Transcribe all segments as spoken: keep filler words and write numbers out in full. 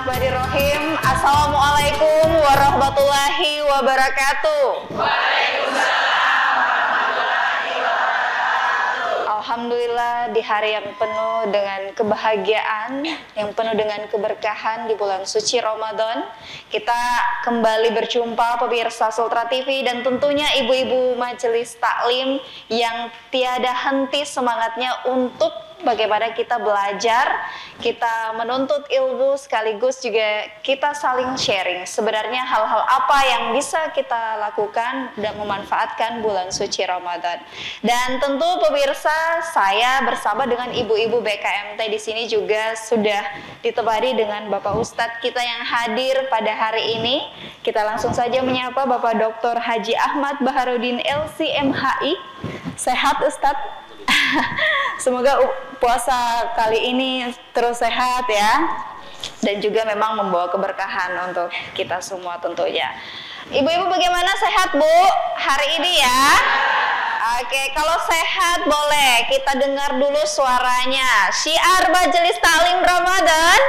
Bismillahirrahmanirrahim. Assalamualaikum warahmatullahi wabarakatuh. Waalaikumsalam warahmatullahi wabarakatuh. Alhamdulillah, di hari yang penuh dengan kebahagiaan, yang penuh dengan keberkahan di bulan suci Ramadan, kita kembali berjumpa pemirsa Sultra T V dan tentunya ibu-ibu majelis taklim yang tiada henti semangatnya untuk bagaimana kita belajar, kita menuntut ilmu, sekaligus juga kita saling sharing. Sebenarnya hal-hal apa yang bisa kita lakukan dan memanfaatkan bulan suci Ramadan. Dan tentu pemirsa, saya bersama dengan ibu-ibu B K M T di sini juga sudah ditemani dengan Bapak Ustadz kita yang hadir pada hari ini. Kita langsung saja menyapa Bapak Doktor Haji Ahmad Baharudin L C M H I. Sehat Ustadz? Semoga puasa kali ini terus sehat ya, dan juga memang membawa keberkahan untuk kita semua tentunya. Ibu-ibu bagaimana, sehat Bu hari ini ya? Oke, kalau sehat boleh kita dengar dulu suaranya. Syiar Majelis Taklim Ramadan.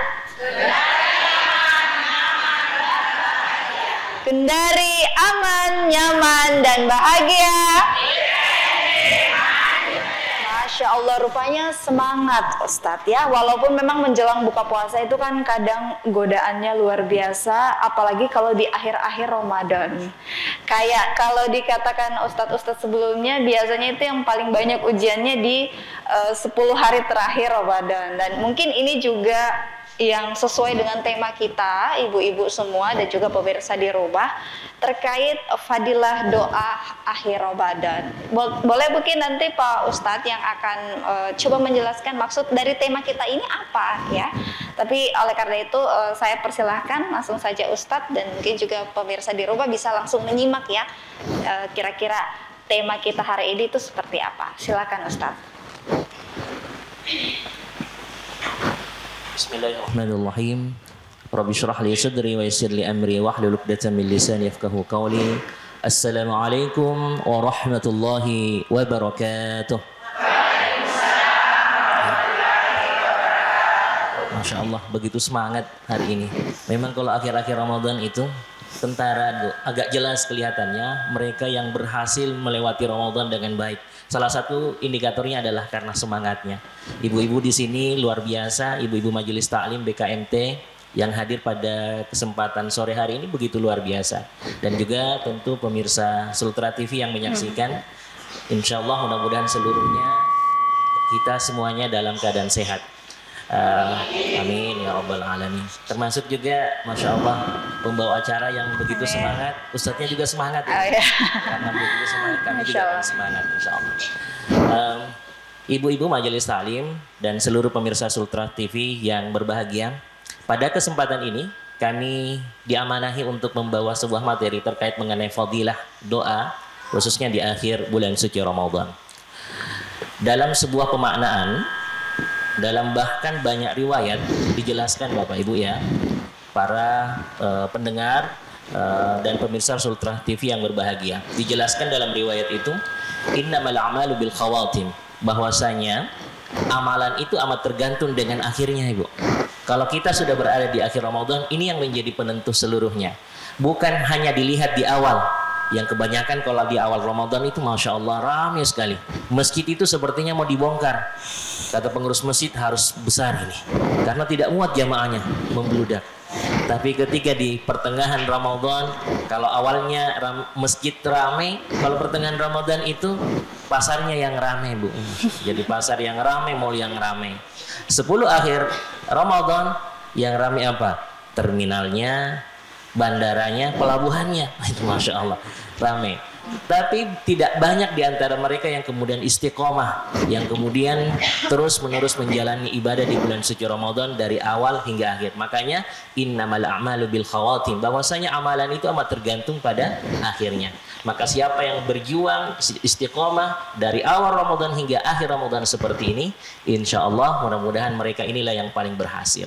Kendari aman, nyaman dan bahagia. Masya Allah, rupanya semangat Ustadz ya. Walaupun memang menjelang buka puasa itu kan kadang godaannya luar biasa, apalagi kalau di akhir-akhir Ramadan. Kayak kalau dikatakan Ustadz-Ustadz sebelumnya, biasanya itu yang paling banyak ujiannya di uh, sepuluh hari terakhir Ramadan. Dan mungkin ini juga yang sesuai dengan tema kita, ibu-ibu semua dan juga pemirsa di rumah, terkait fadilah doa akhir Ramadan. Boleh mungkin nanti Pak Ustadz yang akan uh, coba menjelaskan maksud dari tema kita ini apa ya. Tapi oleh karena itu uh, saya persilahkan langsung saja Ustadz, dan mungkin juga pemirsa di rumah bisa langsung menyimak ya, uh, kira-kira tema kita hari ini itu seperti apa. Silakan Ustadz. Bismillahirrahmanirrahim. Rabbi shrah li sadri wa yassir li amri wahlul 'uqdatam min lisani yafqahu qawli. Assalamualaikum warahmatullahi wabarakatuh. Masya Allah, begitu semangat hari ini. Memang kalau akhir-akhir Ramadan itu tentara agak jelas kelihatannya mereka yang berhasil melewati Ramadan dengan baik. Salah satu indikatornya adalah karena semangatnya. Ibu-ibu di sini luar biasa, ibu-ibu majelis taklim B K M T yang hadir pada kesempatan sore hari ini begitu luar biasa. Dan juga tentu pemirsa Sultra T V yang menyaksikan. Insya Allah mudah-mudahan seluruhnya kita semuanya dalam keadaan sehat. Uh, amin ya rabbal alamin. Termasuk juga Masya Allah pembawa acara yang begitu amin. Semangat, Ustadznya juga semangat ya. Oh, ya. Karena begitu semangat kami juga akan semangat Insya Allah. um, Ibu-ibu majelis taklim dan seluruh pemirsa Sultra T V yang berbahagia, pada kesempatan ini kami diamanahi untuk membawa sebuah materi terkait mengenai fadilah doa, khususnya di akhir bulan suci Ramadan. Dalam sebuah pemaknaan, dalam bahkan banyak riwayat dijelaskan Bapak Ibu ya, para uh, pendengar uh, dan pemirsa Sultra T V yang berbahagia, dijelaskan dalam riwayat itu innamal a'malu bil khawatim, bahwasanya amalan itu amat tergantung dengan akhirnya Ibu. Kalau kita sudah berada di akhir Ramadan, ini yang menjadi penentu seluruhnya, bukan hanya dilihat di awal. Yang kebanyakan kalau di awal Ramadan itu Masya Allah ramai sekali. Masjid itu sepertinya mau dibongkar. Kata pengurus masjid harus besar ini, karena tidak muat jamaahnya, membludak. Tapi ketika di pertengahan Ramadan, kalau awalnya ram, masjid ramai, kalau pertengahan Ramadan itu pasarnya yang ramai Bu. Jadi pasar yang ramai, mall yang ramai. Sepuluh akhir Ramadan yang ramai apa? Terminalnya, bandaranya, pelabuhannya. Itu Masya Allah ramai. Tapi tidak banyak di antara mereka yang kemudian istiqomah, yang kemudian terus menerus menjalani ibadah di bulan suci Ramadan dari awal hingga akhir. Makanya innamal a'malu bil khawatim, bahwasanya amalan itu amat tergantung pada akhirnya. Maka siapa yang berjuang istiqomah dari awal Ramadan hingga akhir Ramadan seperti ini, insya Allah mudah-mudahan mereka inilah yang paling berhasil.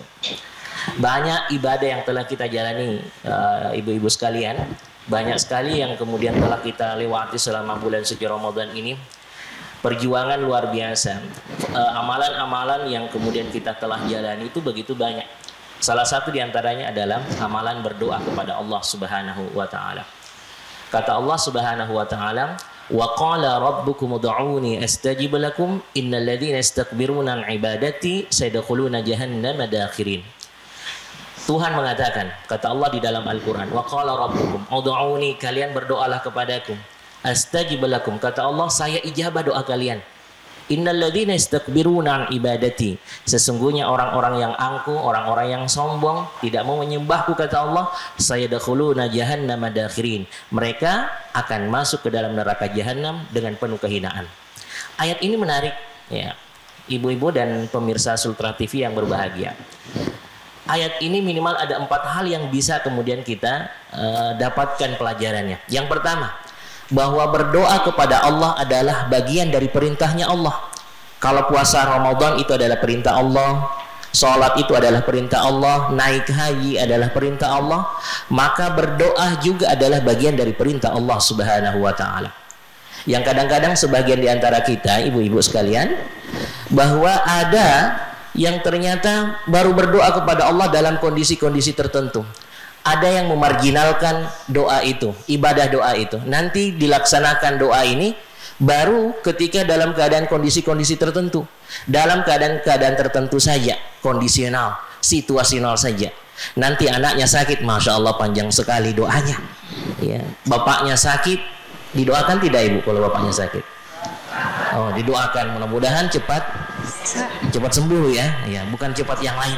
Banyak ibadah yang telah kita jalani uh, ibu-ibu sekalian, banyak sekali yang kemudian telah kita lewati selama bulan suci Ramadan ini. Perjuangan luar biasa, amalan-amalan uh, yang kemudian kita telah jalani itu begitu banyak. Salah satu diantaranya adalah amalan berdoa kepada Allah Subhanahu wa Ta'ala. Kata Allah Subhanahu wa Ta'ala, "Wa qala rabbukum ud'uni astajib lakum innal ladzina yastakbiruna an ibadati sayadkhuluna jahannama dakhirin." Tuhan mengatakan, kata Allah di dalam Al-Quran, "Wa qala rabbukum ud'uni," kalian berdoalah kepadaku, "astajib lakum," kata Allah, saya ijabah doa kalian. "Innal ladzina yastakbiruna an ibadati," sesungguhnya orang-orang yang angkuh, orang-orang yang sombong, tidak mau menyembahku, kata Allah, sayadkhuluna jahannama dakhirin, mereka akan masuk ke dalam neraka jahanam dengan penuh kehinaan. Ayat ini menarik ya, ibu-ibu dan pemirsa Sultra T V yang berbahagia. Ayat ini minimal ada empat hal yang bisa kemudian kita uh, dapatkan pelajarannya. Yang pertama, bahwa berdoa kepada Allah adalah bagian dari perintahnya Allah. Kalau puasa Ramadan itu adalah perintah Allah, sholat itu adalah perintah Allah, naik haji adalah perintah Allah, maka berdoa juga adalah bagian dari perintah Allah Subhanahu wa Ta'ala. Yang kadang-kadang sebagian di antara kita, ibu-ibu sekalian, bahwa ada yang ternyata baru berdoa kepada Allah dalam kondisi-kondisi tertentu. Ada yang memarginalkan doa itu, ibadah doa itu. Nanti dilaksanakan doa ini baru ketika dalam keadaan kondisi-kondisi tertentu. Dalam keadaan-keadaan tertentu saja, kondisional, situasional saja. Nanti anaknya sakit, Masya Allah panjang sekali doanya. Ya. Bapaknya sakit, didoakan tidak ibu kalau bapaknya sakit? Oh, didoakan mudah-mudahan cepat cepat sembuh ya, ya bukan cepat yang lain.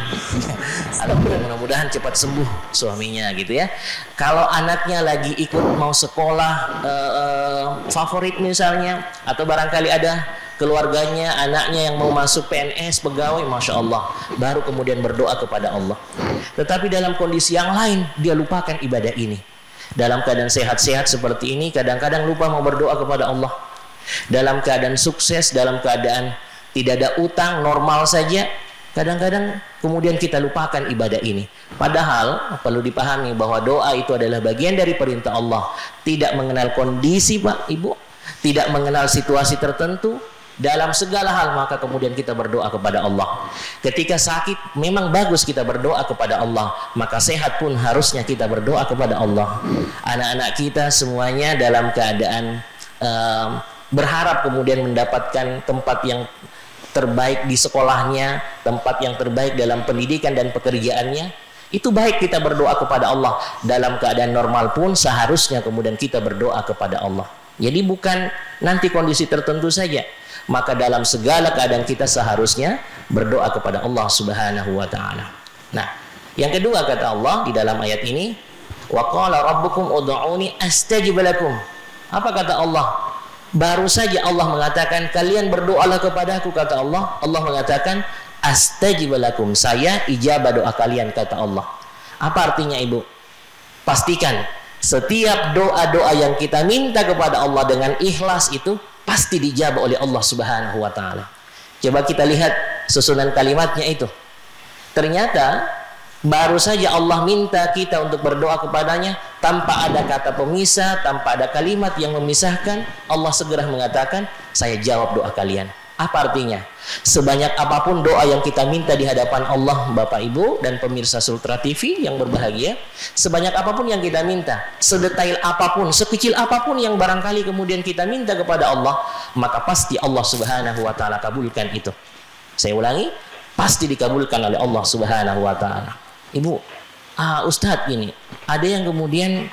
Mudah-mudahan cepat sembuh suaminya gitu ya. Kalau anaknya lagi ikut mau sekolah uh, uh, favorit misalnya, atau barangkali ada keluarganya anaknya yang mau masuk P N S pegawai, Masya Allah, baru kemudian berdoa kepada Allah. Tetapi dalam kondisi yang lain dia lupakan ibadah ini. Dalam keadaan sehat-sehat seperti ini kadang-kadang lupa mau berdoa kepada Allah. Dalam keadaan sukses, dalam keadaan tidak ada utang, normal saja, kadang-kadang kemudian kita lupakan ibadah ini. Padahal perlu dipahami bahwa doa itu adalah bagian dari perintah Allah. Tidak mengenal kondisi Pak, Ibu, tidak mengenal situasi tertentu. Dalam segala hal maka kemudian kita berdoa kepada Allah. Ketika sakit memang bagus kita berdoa kepada Allah, maka sehat pun harusnya kita berdoa kepada Allah. Anak-anak kita semuanya dalam keadaan um, berharap kemudian mendapatkan tempat yang terbaik di sekolahnya, tempat yang terbaik dalam pendidikan dan pekerjaannya. Itu baik kita berdoa kepada Allah. Dalam keadaan normal pun seharusnya kemudian kita berdoa kepada Allah. Jadi bukan nanti kondisi tertentu saja. Maka dalam segala keadaan kita seharusnya berdoa kepada Allah Subhanahu wa Ta'ala. Nah, yang kedua kata Allah di dalam ayat ini, "Wa qala rabbukum ud'uni astajib lakum." Apa kata Allah? Baru saja Allah mengatakan kalian berdoalah kepadaku, kata Allah. Allah mengatakan astajib lakum, saya ijabah doa kalian, kata Allah. Apa artinya ibu? Pastikan setiap doa-doa yang kita minta kepada Allah dengan ikhlas itu pasti dijabah oleh Allah Subhanahu wa Ta'ala. Coba kita lihat susunan kalimatnya itu. Ternyata baru saja Allah minta kita untuk berdoa kepadanya, tanpa ada kata pemisah, tanpa ada kalimat yang memisahkan, Allah segera mengatakan, saya jawab doa kalian. Apa artinya? Sebanyak apapun doa yang kita minta di hadapan Allah, Bapak Ibu dan pemirsa Sultra T V yang berbahagia, sebanyak apapun yang kita minta, sedetail apapun, sekecil apapun yang barangkali kemudian kita minta kepada Allah, maka pasti Allah Subhanahu wa Ta'ala kabulkan itu. Saya ulangi, pasti dikabulkan oleh Allah Subhanahu wa Ta'ala. Ibu, ah, Ustadz gini, ada yang kemudian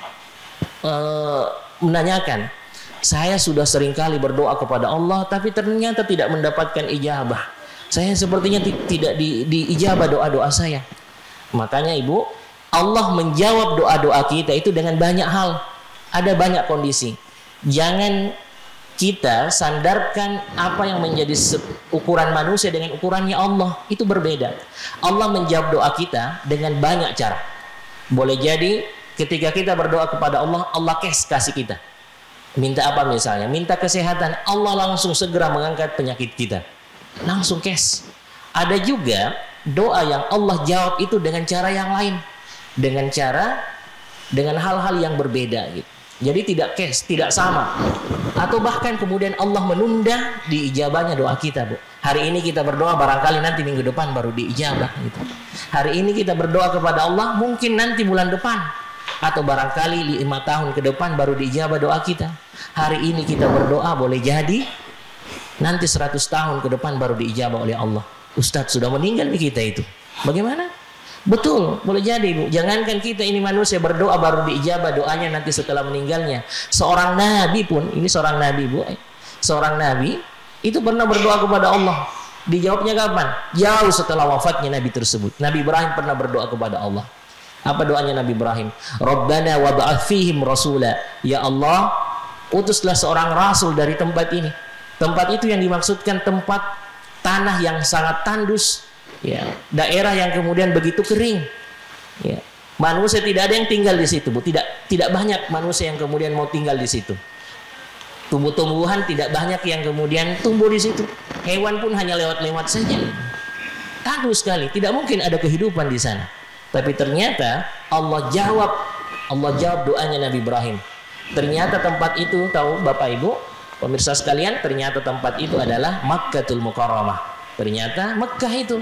uh, menanyakan, saya sudah seringkali berdoa kepada Allah, tapi ternyata tidak mendapatkan ijabah. Saya sepertinya tidak di, diijabah doa-doa saya. Makanya Ibu, Allah menjawab doa-doa kita itu dengan banyak hal. Ada banyak kondisi. Jangan kita sandarkan apa yang menjadi ukuran manusia dengan ukurannya Allah. Itu berbeda. Allah menjawab doa kita dengan banyak cara. Boleh jadi ketika kita berdoa kepada Allah, Allah kes kasih kita. Minta apa misalnya? Minta kesehatan, Allah langsung segera mengangkat penyakit kita. Langsung kes. Ada juga doa yang Allah jawab itu dengan cara yang lain. Dengan cara, dengan hal-hal yang berbeda gitu. Jadi tidak kes, tidak sama. Atau bahkan kemudian Allah menunda diijabahnya doa kita, Bu. Hari ini kita berdoa, barangkali nanti minggu depan baru diijabah gitu. Hari ini kita berdoa kepada Allah, mungkin nanti bulan depan atau barangkali lima tahun ke depan baru diijabah doa kita. Hari ini kita berdoa boleh jadi nanti seratus tahun ke depan baru diijabah oleh Allah. Ustadz sudah meninggal nih kita itu. Bagaimana? Betul, boleh jadi Bu. Jangankan kita ini manusia berdoa baru diijabah doanya nanti setelah meninggalnya. Seorang nabi pun, ini seorang nabi Bu, seorang nabi itu pernah berdoa kepada Allah. Dijawabnya kapan? Jauh setelah wafatnya nabi tersebut. Nabi Ibrahim pernah berdoa kepada Allah. Apa doanya Nabi Ibrahim? Rabbana wab'ath fihim rasula. Ya Allah, utuslah seorang rasul dari tempat ini. Tempat itu yang dimaksudkan tempat tanah yang sangat tandus, ya, daerah yang kemudian begitu kering, ya. Manusia tidak ada yang tinggal di situ, Bu. Tidak tidak banyak manusia yang kemudian mau tinggal di situ. Tumbuh-tumbuhan tidak banyak yang kemudian tumbuh di situ. Hewan pun hanya lewat-lewat saja. Tandus sekali, tidak mungkin ada kehidupan di sana. Tapi ternyata Allah jawab, Allah jawab doanya Nabi Ibrahim. Ternyata tempat itu, tahu Bapak Ibu, pemirsa sekalian, ternyata tempat itu adalah Makkatul Mukarramah. Ternyata Mekkah itu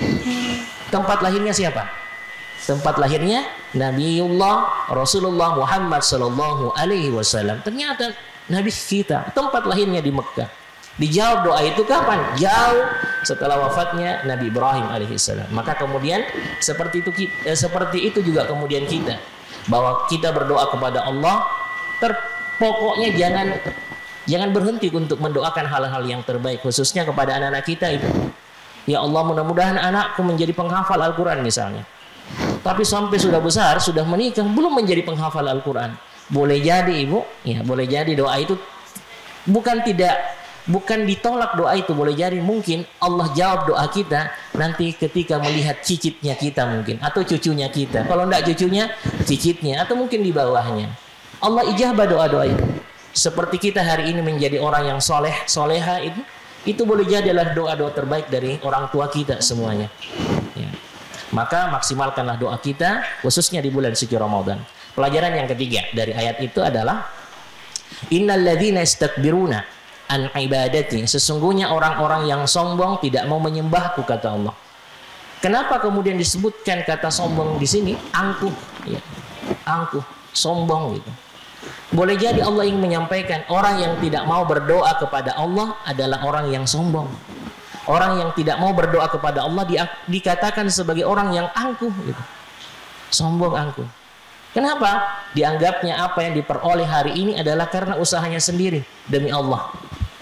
tempat lahirnya siapa? Tempat lahirnya Nabiullah Rasulullah Muhammad Sallallahu Alaihi Wasallam. Ternyata Nabi kita, tempat lahirnya di Mekkah. Dijawab doa itu kapan? Jauh setelah wafatnya Nabi Ibrahim alaihissalam. Maka kemudian seperti itu eh, seperti itu juga kemudian kita, bahwa kita berdoa kepada Allah, terpokoknya jangan jangan berhenti untuk mendoakan hal-hal yang terbaik, khususnya kepada anak-anak kita itu. Ya Allah, mudah-mudahan anakku menjadi penghafal Al-Quran misalnya. Tapi sampai sudah besar, sudah menikah, belum menjadi penghafal Al-Quran. Boleh jadi Ibu, ya boleh jadi doa itu bukan tidak bukan ditolak, doa itu boleh jadi mungkin Allah jawab doa kita nanti ketika melihat cicitnya kita mungkin, atau cucunya kita. Kalau enggak cucunya, cicitnya, atau mungkin di bawahnya. Allah ijabah doa-doa itu. Seperti kita hari ini menjadi orang yang soleh, soleha itu, itu boleh jadi adalah doa-doa terbaik dari orang tua kita semuanya. Ya. Maka maksimalkanlah doa kita, khususnya di bulan suci Ramadan. Pelajaran yang ketiga dari ayat itu adalah innal ladzina istakbiruna an ibadati, sesungguhnya orang-orang yang sombong tidak mau menyembahku, kata Allah. Kenapa kemudian disebutkan kata sombong di sini? Angkuh, ya. Angkuh, sombong gitu. Boleh jadi Allah ingin menyampaikan orang yang tidak mau berdoa kepada Allah adalah orang yang sombong. Orang yang tidak mau berdoa kepada Allah di, dikatakan sebagai orang yang angkuh gitu. Sombong, angkuh. Kenapa? Dianggapnya apa yang diperoleh hari ini adalah karena usahanya sendiri demi Allah.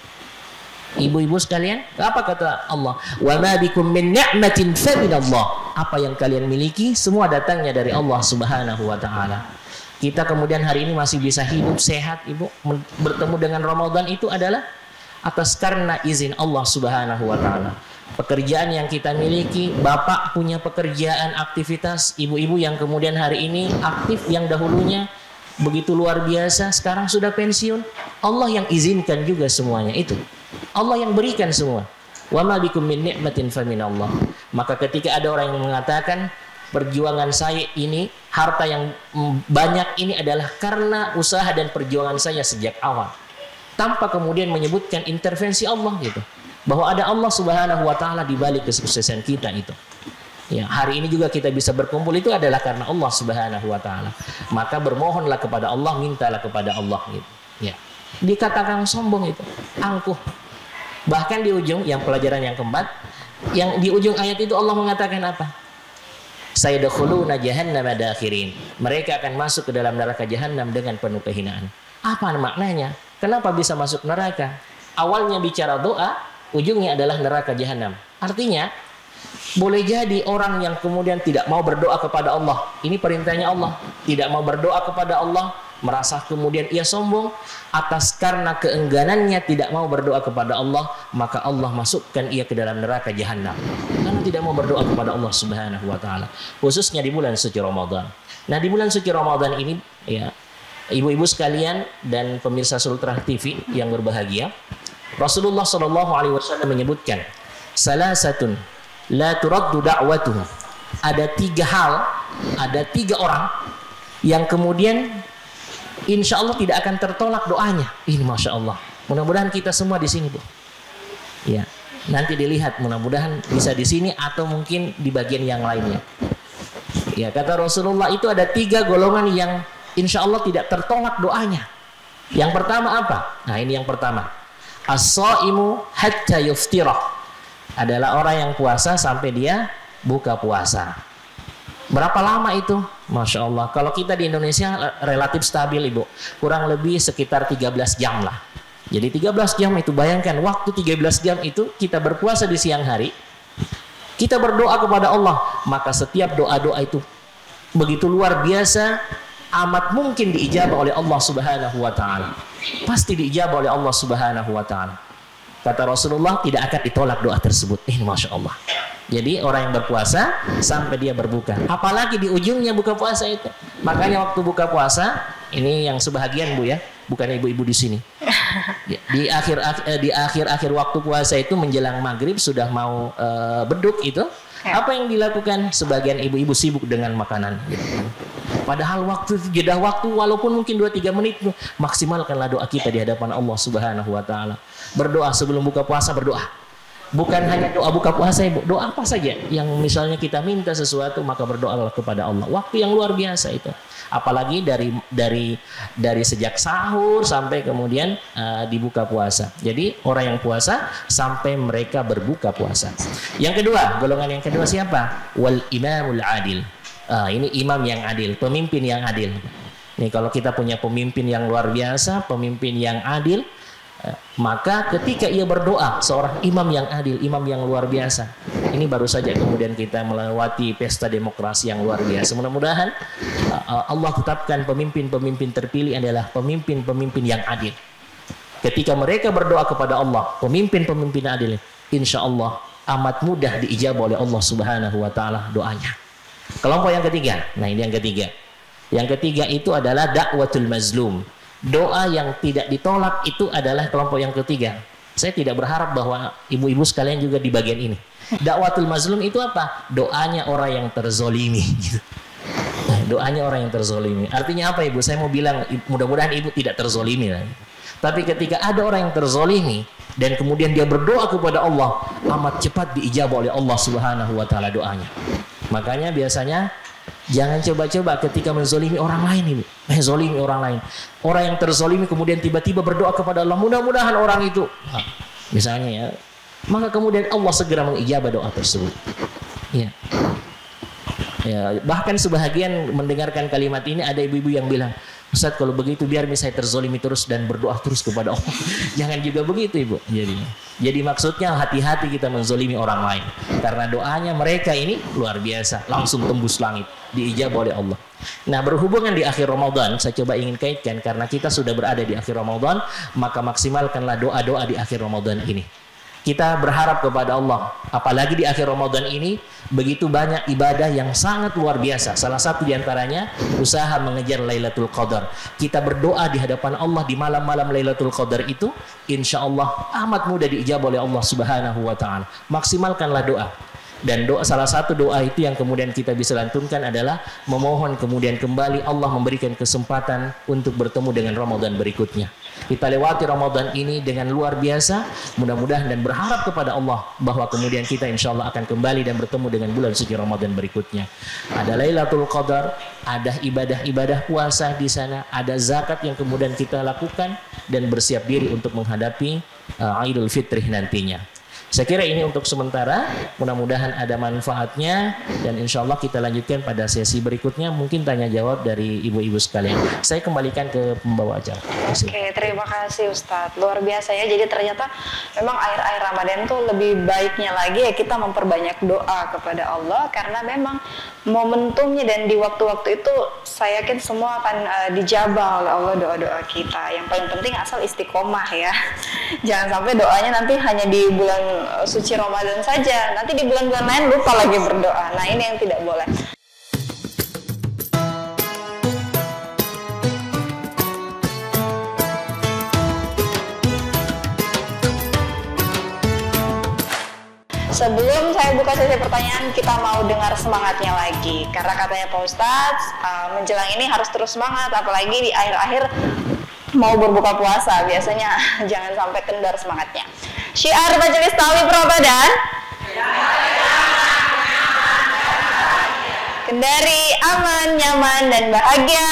Ibu-ibu sekalian, apa kata Allah? Wa ma bikum min ni'matin fa min Allah. Apa yang kalian miliki semua datangnya dari Allah Subhanahu wa taala. Kita kemudian hari ini masih bisa hidup sehat, Ibu, bertemu dengan Ramadan itu adalah atas karena izin Allah Subhanahu wa taala. Pekerjaan yang kita miliki, Bapak punya pekerjaan, aktivitas, ibu-ibu yang kemudian hari ini aktif yang dahulunya begitu luar biasa, sekarang sudah pensiun, Allah yang izinkan juga semuanya itu. Allah yang berikan semua. Wa ma bikum min ni'matin fa min Allah. Maka ketika ada orang yang mengatakan perjuangan saya ini, harta yang banyak ini adalah karena usaha dan perjuangan saya sejak awal, tanpa kemudian menyebutkan intervensi Allah gitu, bahwa ada Allah Subhanahu wa taala di balik kesuksesan kita itu. Ya, hari ini juga kita bisa berkumpul itu adalah karena Allah Subhanahu wa taala. Maka bermohonlah kepada Allah, mintalah kepada Allah gitu. Ya. Dikatakan sombong itu, angkuh. Bahkan di ujung yang pelajaran yang keempat, yang di ujung ayat itu Allah mengatakan apa? Sayadkhuluna jahannama dakhirin. Mereka akan masuk ke dalam neraka jahanam dengan penuh kehinaan. Apa maknanya? Kenapa bisa masuk neraka? Awalnya bicara doa, ujungnya adalah neraka jahanam. Artinya, boleh jadi orang yang kemudian tidak mau berdoa kepada Allah, ini perintahnya Allah, tidak mau berdoa kepada Allah, merasa kemudian ia sombong atas karena keengganannya tidak mau berdoa kepada Allah, maka Allah masukkan ia ke dalam neraka jahanam karena tidak mau berdoa kepada Allah Subhanahu wa taala, khususnya di bulan suci Ramadan. Nah, di bulan suci Ramadan ini ya, ibu-ibu sekalian dan pemirsa Sultra T V yang berbahagia, Rasulullah Shallallahu alaihi wasallam menyebutkan salasatun la turaddu da'watuhum. Ada tiga hal, ada tiga orang yang kemudian insya Allah tidak akan tertolak doanya. Ini masya Allah. Mudah-mudahan kita semua di sini, Bu. Ya, Nanti dilihat, mudah-mudahan bisa di sini atau mungkin di bagian yang lainnya. Ya, kata Rasulullah itu ada tiga golongan yang insya Allah tidak tertolak doanya. Yang pertama apa? Nah, ini yang pertama. As-shaimu hatta yuftirah. Adalah orang yang puasa sampai dia buka puasa. Berapa lama itu? Masya Allah. Kalau kita di Indonesia relatif stabil, Ibu. Kurang lebih sekitar tiga belas jam lah. Jadi tiga belas jam itu, bayangkan waktu tiga belas jam itu kita berpuasa di siang hari. Kita berdoa kepada Allah, maka setiap doa-doa itu begitu luar biasa, amat mungkin diijabah oleh Allah Subhanahu wa taala. Pasti diijabah oleh Allah Subhanahu wa taala. Kata Rasulullah, tidak akan ditolak doa tersebut. Eh, Masya Allah. Jadi orang yang berpuasa sampai dia berbuka. Apalagi di ujungnya buka puasa itu. Makanya waktu buka puasa, ini yang sebahagian Bu ya, bukan ibu-ibu di sini. Di akhir di akhir-akhir waktu puasa itu menjelang maghrib sudah mau uh, beduk itu, apa yang dilakukan? Sebagian ibu-ibu sibuk dengan makanan. Gitu. Padahal waktu jeda waktu walaupun mungkin dua tiga menit, maksimalkanlah doa kita di hadapan Allah Subhanahu wa taala. Berdoa sebelum buka puasa, berdoa. Bukan hanya doa buka puasa, Ibu, doa apa saja yang misalnya kita minta sesuatu, maka berdoalah kepada Allah. Waktu yang luar biasa itu. Apalagi dari dari dari sejak sahur sampai kemudian uh, dibuka puasa. Jadi orang yang puasa sampai mereka berbuka puasa. Yang kedua, golongan yang kedua siapa? Wal imamul adil. Uh, ini imam yang adil, pemimpin yang adil. Nih kalau kita punya pemimpin yang luar biasa, pemimpin yang adil, uh, maka ketika ia berdoa, seorang imam yang adil, imam yang luar biasa. Ini baru saja kemudian kita melewati pesta demokrasi yang luar biasa. Mudah-mudahan uh, Allah tetapkan pemimpin-pemimpin terpilih adalah pemimpin-pemimpin yang adil. Ketika mereka berdoa kepada Allah, pemimpin-pemimpin adil, insya Allah amat mudah diijabah oleh Allah Subhanahu wa taala doanya. Kelompok yang ketiga, nah ini yang ketiga. Yang ketiga itu adalah dakwatul mazlum. Doa yang tidak ditolak itu adalah kelompok yang ketiga. Saya tidak berharap bahwa ibu-ibu sekalian juga di bagian ini. Dakwatul mazlum itu apa? Doanya orang yang terzolimi. Doanya orang yang terzolimi. Artinya apa, Ibu? Saya mau bilang mudah-mudahan Ibu tidak terzolimi. Tapi ketika ada orang yang terzolimi dan kemudian dia berdoa kepada Allah, amat cepat diijabah oleh Allah Subhanahu wa taala doanya. Makanya biasanya jangan coba-coba ketika menzolimi orang lain, Ibu. Menzolimi orang lain. Orang yang terzolimi kemudian tiba-tiba berdoa kepada Allah, mudah-mudahan orang itu, nah, misalnya ya, maka kemudian Allah segera mengijabah doa tersebut. Ya. Ya, bahkan sebahagian mendengarkan kalimat ini ada ibu-ibu yang bilang, Ustaz kalau begitu biar saya terzolimi terus dan berdoa terus kepada Allah. Jangan juga begitu, Ibu. Jadi, jadi maksudnya hati-hati kita menzolimi orang lain. Karena doanya mereka ini luar biasa, langsung tembus langit, diijabah oleh Allah. Nah, berhubungan di akhir Ramadan, saya coba ingin kaitkan karena kita sudah berada di akhir Ramadan, maka maksimalkanlah doa-doa di akhir Ramadan ini. Kita berharap kepada Allah, apalagi di akhir Ramadan ini begitu banyak ibadah yang sangat luar biasa. Salah satu diantaranya usaha mengejar Lailatul Qadar. Kita berdoa di hadapan Allah di malam-malam Lailatul Qadar itu, insya Allah amat mudah diijabah oleh Allah Subhanahu wa taala. Maksimalkanlah doa. Dan doa, salah satu doa itu yang kemudian kita bisa lantunkan adalah memohon kemudian kembali Allah memberikan kesempatan untuk bertemu dengan Ramadan berikutnya. Kita lewati Ramadan ini dengan luar biasa, mudah-mudahan dan berharap kepada Allah bahwa kemudian kita insya Allah akan kembali dan bertemu dengan bulan suci Ramadan berikutnya. Ada Lailatul Qadar, ada ibadah-ibadah puasa di sana, ada zakat yang kemudian kita lakukan dan bersiap diri untuk menghadapi uh, Idul Fitri nantinya. Saya kira ini untuk sementara, mudah-mudahan ada manfaatnya dan insya Allah kita lanjutkan pada sesi berikutnya, mungkin tanya jawab dari ibu-ibu sekalian. Saya kembalikan ke pembawa acara. Oke, terima kasih Ustadz, luar biasa ya. Jadi ternyata memang akhir-akhir Ramadan tuh lebih baiknya lagi ya kita memperbanyak doa kepada Allah, karena memang momentumnya dan di waktu-waktu itu saya yakin semua akan uh, dijabah oleh Allah doa-doa kita. Yang paling penting asal istiqomah ya. Jangan sampai doanya nanti hanya di bulan suci Ramadan saja, nanti di bulan-bulan lain lupa lagi berdoa. Nah, ini yang tidak boleh. Sebelum saya buka sesi pertanyaan, kita mau dengar semangatnya lagi. Karena katanya Pak Ustadz, uh, menjelang ini harus terus semangat, apalagi di akhir-akhir mau berbuka puasa. Biasanya jangan sampai kendor semangatnya. Syiar Majelis Ta'lim Ramadan. Kendari aman, nyaman, dan bahagia.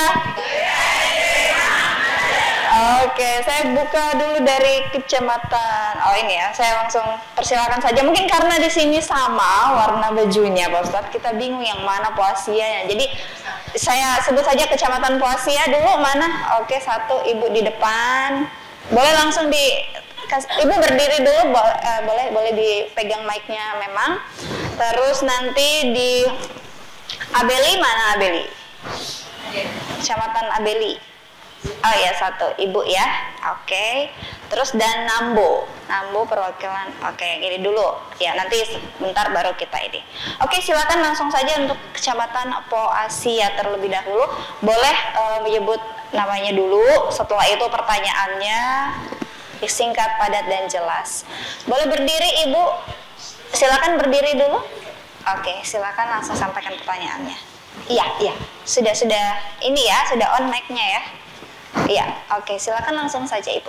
Oke, saya buka dulu dari kecamatan. Oh ini ya, saya langsung persilakan saja. Mungkin karena di sini sama warna bajunya, Pak Ustadz, kita bingung yang mana Poasianya. Jadi saya sebut saja kecamatan Poasia dulu mana. Oke, satu ibu di depan. Boleh langsung di, ibu berdiri dulu, boleh, uh, boleh, boleh dipegang mic-nya memang. Terus nanti di Abeli mana Abeli? Kecamatan Abeli. Oh ya, satu ibu ya. Oke. Okay. Terus dan Nambo. Nambo perwakilan. Oke, okay, gini dulu. Ya, nanti bentar baru kita ini. Oke, okay, silakan langsung saja untuk Kecamatan Poasia terlebih dahulu. Boleh uh, menyebut namanya dulu. Setelah itu pertanyaannya singkat, padat, dan jelas. Boleh berdiri Ibu? Silakan berdiri dulu. Oke, okay, silakan langsung sampaikan pertanyaannya. Iya, iya. Sudah sudah ini ya, sudah on mic-nya ya. Iya, oke, silakan langsung saja Ibu.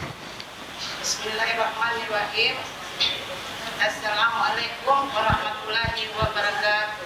Bismillahirrahmanirrahim. Assalamualaikum warahmatullahi wabarakatuh.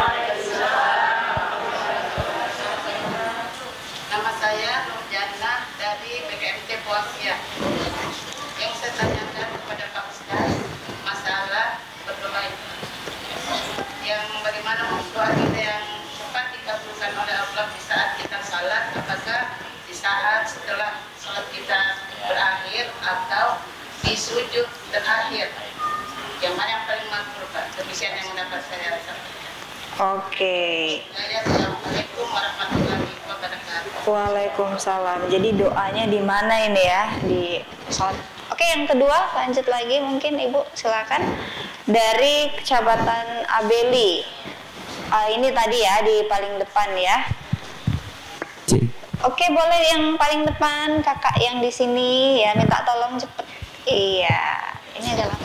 Nama saya Nur Jannah dari B K M T Poasia. Yang saya tanyakan kepada Pak Ustaz masalah berdoa itu. Yang bagaimana doa kita yang cepat dikabulkan oleh Allah di saat kita salat, apakah di saat setelah sholat kita berakhir atau di sujud terakhir, yang mana yang paling makbul Pak? Demikian yang dapat saya sampaikan. Oke. Assalamualaikum warahmatullahi wabarakatuh. Waalaikumsalam. Jadi doanya di mana ini ya? Di sholat. Oke, yang kedua lanjut lagi mungkin Ibu silakan dari Kecamatan Abeli. Uh, ini tadi ya di paling depan ya. Oke, boleh yang paling depan, kakak yang di sini ya, minta tolong cepet. Iya, ini adalah.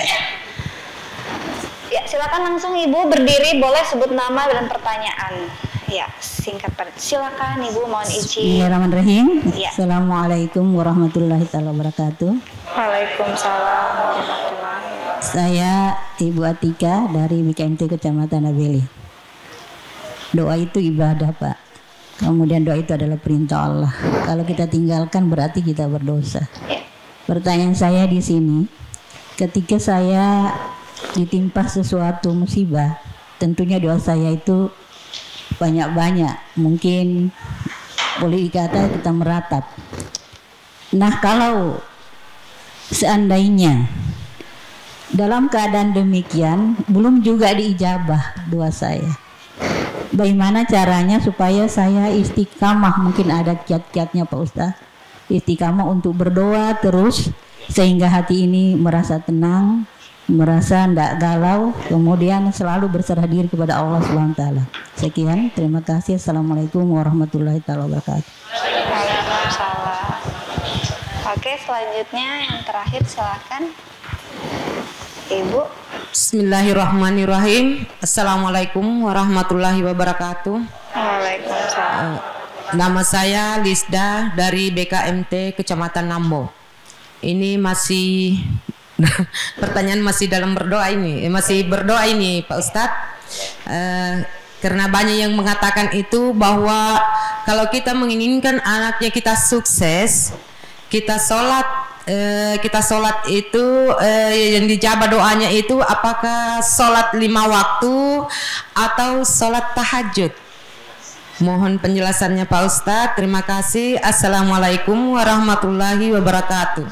Ya, silakan langsung Ibu berdiri, boleh sebut nama dan pertanyaan. Ya, singkat padat. Silakan Ibu, mohon izin. Bismillahirrahmanirrahim. Ya. Assalamualaikum warahmatullahi wabarakatuh. Waalaikumsalam warahmatullahi wabarakatuh. Saya Ibu Atika dari B K M T Kecamatan Abeli. Doa itu ibadah, Pak. Kemudian doa itu adalah perintah Allah. Kalau kita tinggalkan berarti kita berdosa. Pertanyaan saya di sini, ketika saya ditimpa sesuatu musibah, tentunya doa saya itu banyak-banyak. Mungkin boleh dikata kita meratap. Nah, kalau seandainya dalam keadaan demikian belum juga diijabah doa saya, bagaimana caranya supaya saya istiqamah? Mungkin ada kiat-kiatnya Pak Ustaz. Istiqamah untuk berdoa terus sehingga hati ini merasa tenang, merasa tidak galau, kemudian selalu berserah diri kepada Allah subhanahu wa taala. Sekian, terima kasih. Assalamualaikum warahmatullahi wabarakatuh. Waalaikumsalam. Oke, selanjutnya yang terakhir silakan Ibu. Bismillahirrahmanirrahim. Assalamualaikum warahmatullahi wabarakatuh. Waalaikumsalam. Uh, nama saya Lisda dari B K M T Kecamatan Nambo. Ini masih pertanyaan masih dalam berdoa ini, eh, masih berdoa ini Pak Ustadz. Uh, karena banyak yang mengatakan itu bahwa kalau kita menginginkan anaknya kita sukses, kita sholat. Uh, kita sholat itu uh, yang dijabah doanya itu apakah sholat lima waktu atau sholat tahajud? Mohon penjelasannya Pak Ustadz. Terima kasih. Assalamualaikum warahmatullahi wabarakatuh.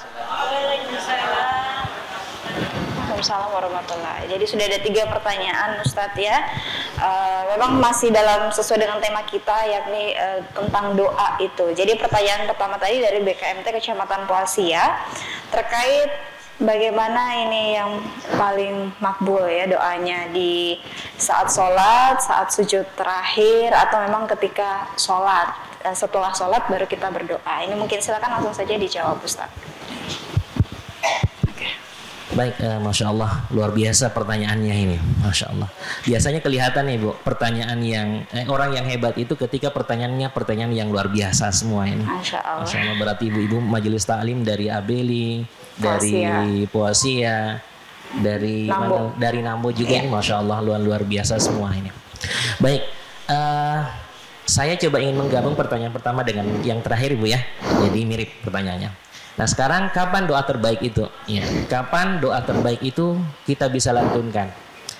Waalaikumsalam warahmatullahi. Jadi sudah ada tiga pertanyaan Ustadz ya. Uh, memang masih dalam sesuai dengan tema kita, yakni uh, tentang doa itu. Jadi pertanyaan pertama tadi dari B K M T Kecamatan Poasia terkait bagaimana ini yang paling makbul ya doanya di saat sholat, saat sujud terakhir, atau memang ketika sholat, uh, setelah sholat baru kita berdoa. Ini mungkin silakan langsung saja dijawab Ustadz. Baik, uh, Masya Allah, luar biasa pertanyaannya ini, Masya Allah. Biasanya kelihatan nih Bu, pertanyaan yang eh, orang yang hebat itu ketika pertanyaannya pertanyaan yang luar biasa semua ini. Masya Allah. Masya Allah, berarti ibu-ibu majelis taklim dari Abeli, dari Poasia, dari Nambo. Mana, dari Nambo juga ini, Masya Allah, luar luar biasa semua ini. Baik, uh, saya coba ingin menggabung pertanyaan pertama dengan yang terakhir Bu ya, jadi mirip pertanyaannya. Nah sekarang kapan doa terbaik itu? Ya, kapan doa terbaik itu kita bisa lantunkan?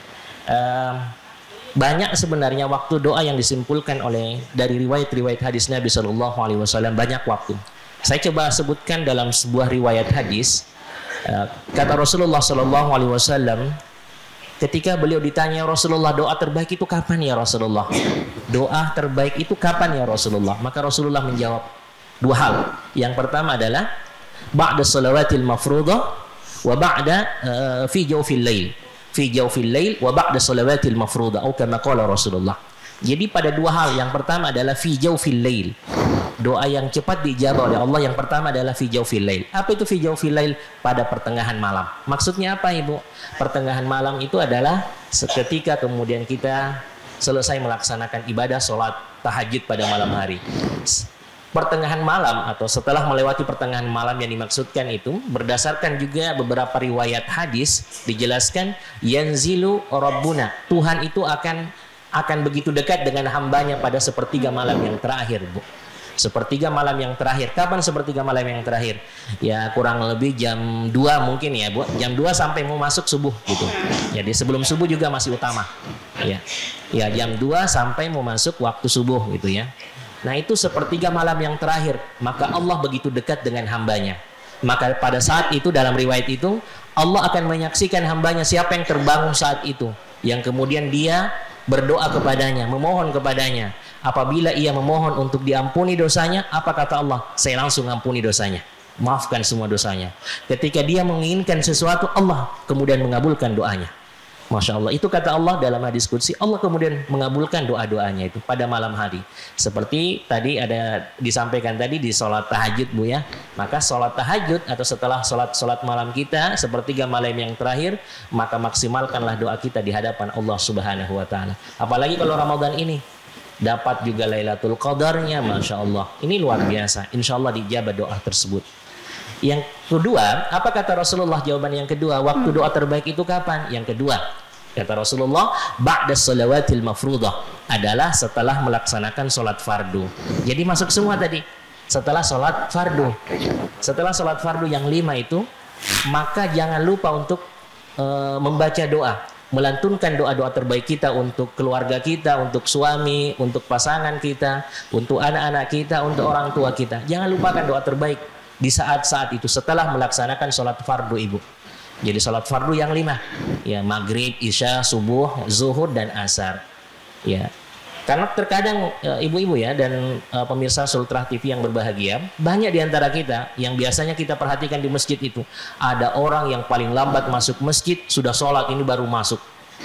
Uh, banyak sebenarnya waktu doa yang disimpulkan oleh dari riwayat-riwayat hadis Nabi Shallallahu Alaihi Wasallam, banyak waktu. Saya coba sebutkan dalam sebuah riwayat hadis, uh, kata Rasulullah Shallallahu Alaihi Wasallam, ketika beliau ditanya, Rasulullah, doa terbaik itu kapan ya Rasulullah? Doa terbaik itu kapan ya Rasulullah? Maka Rasulullah menjawab dua hal. Yang pertama adalah ba'da salawatil mafruḍah wa ba'da uh, fi jawfil lail. Fi jawfil lail wa ba'da salawatil mafruḍah atau kama qala Rasulullah. Jadi pada dua hal. Yang pertama adalah fi jawfil lail. Doa yang cepat dijawab oleh Allah yang pertama adalah fi jawfil lail. Apa itu fi jawfil lail? Pada pertengahan malam. Maksudnya apa Ibu? Pertengahan malam itu adalah seketika kemudian kita selesai melaksanakan ibadah sholat tahajud pada malam hari. Pertengahan malam atau setelah melewati pertengahan malam yang dimaksudkan itu berdasarkan juga beberapa riwayat hadis dijelaskan yanzilu rabbuna, Tuhan itu akan akan begitu dekat dengan hambanya pada sepertiga malam yang terakhir Bu. Sepertiga malam yang terakhir. Kapan sepertiga malam yang terakhir? Ya kurang lebih jam dua mungkin ya Bu. Jam dua sampai mau masuk subuh gitu. Jadi sebelum subuh juga masih utama. Ya. Ya jam dua sampai mau masuk waktu subuh gitu ya. Nah itu sepertiga malam yang terakhir. Maka Allah begitu dekat dengan hambanya. Maka pada saat itu dalam riwayat itu Allah akan menyaksikan hambanya siapa yang terbangun saat itu, yang kemudian dia berdoa kepadanya, memohon kepadanya. Apabila ia memohon untuk diampuni dosanya, apa kata Allah? Saya langsung ampuni dosanya, maafkan semua dosanya. Ketika dia menginginkan sesuatu, Allah kemudian mengabulkan doanya. Masya Allah, itu kata Allah dalam hadis qudsi, Allah kemudian mengabulkan doa-doanya itu pada malam hari. Seperti tadi ada disampaikan tadi di sholat tahajud Bu ya. Maka sholat tahajud atau setelah sholat-sholat malam kita, sepertiga malam yang terakhir, maka maksimalkanlah doa kita di hadapan Allah Subhanahu Wa Taala. Apalagi kalau Ramadan ini dapat juga Lailatul Qadarnya, Masya Allah. Ini luar biasa, insya Allah dijabah doa tersebut. Yang kedua, apa kata Rasulullah? Jawaban yang kedua, waktu doa terbaik itu kapan? Yang kedua, kata Rasulullah, ba'da salawatil mafruḍah, adalah setelah melaksanakan sholat fardu. Jadi masuk semua tadi. Setelah sholat fardu. Setelah sholat fardu yang lima itu, maka jangan lupa untuk uh, membaca doa. Melantunkan doa-doa terbaik kita untuk keluarga kita, untuk suami, untuk pasangan kita, untuk anak-anak kita, untuk orang tua kita. Jangan lupakan doa terbaik di saat-saat itu setelah melaksanakan sholat fardu Ibu. Jadi sholat fardu yang lima, ya maghrib, isya, subuh, zuhur dan asar. Ya, karena terkadang ibu-ibu ya dan uh, pemirsa Sultrah T V yang berbahagia, banyak diantara kita yang biasanya kita perhatikan di masjid itu ada orang yang paling lambat masuk masjid, sudah sholat ini baru masuk.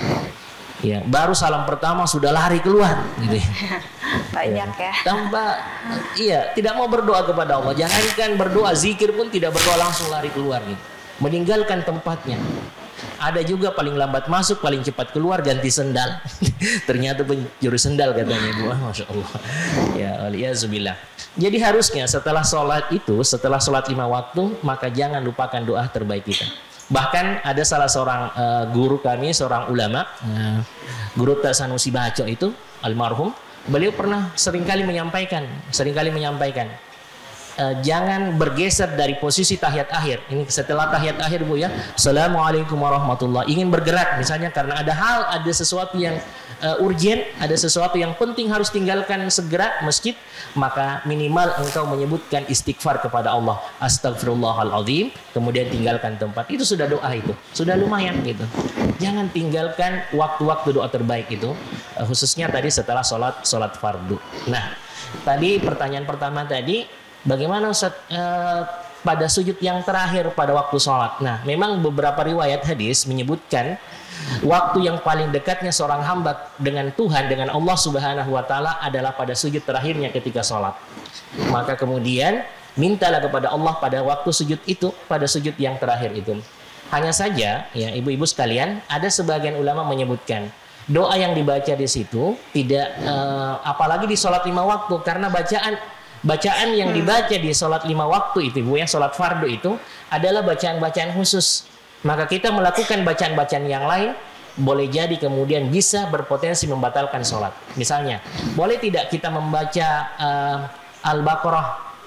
Ya, baru salam pertama sudah lari keluar gitu. Banyak ya. Tambah iya, tidak mau berdoa kepada Allah. Jangankan berdoa, zikir pun tidak berdoa, langsung lari keluar gitu. Meninggalkan tempatnya. Ada juga paling lambat masuk, paling cepat keluar, ganti sendal. Ternyata pencuri sendal katanya Ibu. Ah, Masya Allah. Ya, waliyazubillah. Jadi harusnya setelah sholat itu, setelah sholat lima waktu, maka jangan lupakan doa terbaik kita. Bahkan ada salah seorang uh, guru kami, seorang ulama, uh, Guru Sanusi Baco itu, almarhum, beliau pernah seringkali menyampaikan, seringkali menyampaikan, uh, jangan bergeser dari posisi tahiyat akhir. Ini setelah tahiyat akhir Bu ya, Assalamualaikum warahmatullahi. Ingin bergerak misalnya karena ada hal, ada sesuatu yang uh, urgent, ada sesuatu yang penting harus tinggalkan segera masjid, maka minimal engkau menyebutkan istighfar kepada Allah, astagfirullahaladzim, kemudian tinggalkan tempat. Itu sudah doa, itu sudah lumayan gitu. Jangan tinggalkan waktu-waktu doa terbaik itu, uh, khususnya tadi setelah sholat sholat fardu. Nah, tadi pertanyaan pertama tadi, bagaimana Ustaz, uh, pada sujud yang terakhir pada waktu sholat? Nah, memang beberapa riwayat hadis menyebutkan waktu yang paling dekatnya seorang hamba dengan Tuhan, dengan Allah Subhanahu Wa Taala adalah pada sujud terakhirnya ketika sholat. Maka kemudian mintalah kepada Allah pada waktu sujud itu, pada sujud yang terakhir itu. Hanya saja ya ibu-ibu sekalian, ada sebagian ulama menyebutkan doa yang dibaca di situ tidak uh, apalagi di sholat lima waktu, karena bacaan bacaan yang dibaca di sholat lima waktu itu ibu ya, sholat fardu itu adalah bacaan-bacaan khusus. Maka kita melakukan bacaan-bacaan yang lain boleh jadi kemudian bisa berpotensi membatalkan sholat. Misalnya, boleh tidak kita membaca uh, Al-Baqarah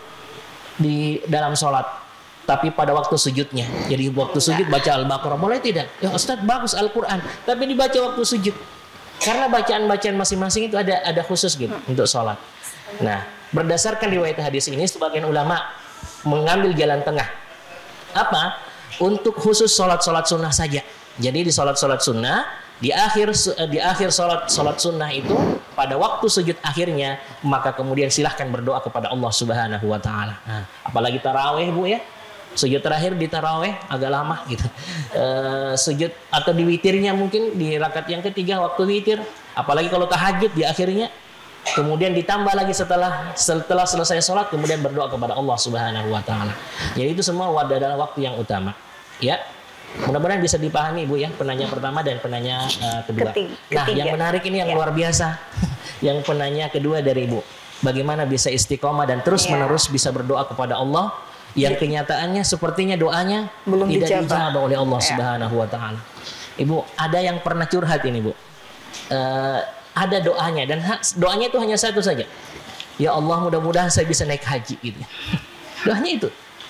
di dalam sholat, tapi pada waktu sujudnya. Jadi waktu sujud baca Al-Baqarah, boleh tidak? Ya Ustaz, bagus Al-Quran, tapi dibaca waktu sujud. Karena bacaan-bacaan masing-masing itu ada ada khusus gitu hmm. untuk sholat. Nah, berdasarkan riwayat hadis ini, sebagian ulama mengambil jalan tengah. Apa? Untuk khusus sholat-sholat sunnah saja. Jadi di sholat-sholat sunnah, di akhir di akhir sholat sholat sunnah itu pada waktu sujud akhirnya, maka kemudian silahkan berdoa kepada Allah Subhanahu Wa Taala. Nah, apalagi taraweh bu ya, sujud terakhir di taraweh agak lama gitu. E, sujud atau di witirnya mungkin di rakaat yang ketiga waktu witir, apalagi kalau tahajud di akhirnya, kemudian ditambah lagi setelah setelah selesai sholat kemudian berdoa kepada Allah Subhanahu Wa Taala. Jadi itu semua adalah waktu yang utama. Ya. Mudah-mudahan bisa dipahami Ibu ya, penanya pertama dan penanya uh, kedua. Ketiga. Nah, yang menarik ini yang ya. luar biasa. Yang penanya kedua dari Ibu, bagaimana bisa istiqomah dan terus-menerus ya. bisa berdoa kepada Allah yang kenyataannya sepertinya doanya belum tidak dijawab oleh Allah ya. Subhanahu Wa Taala. Ibu, ada yang pernah curhat ini Bu. Uh, ada doanya dan doanya itu hanya satu saja. Ya Allah, mudah-mudahan saya bisa naik haji gitu. Doanya itu.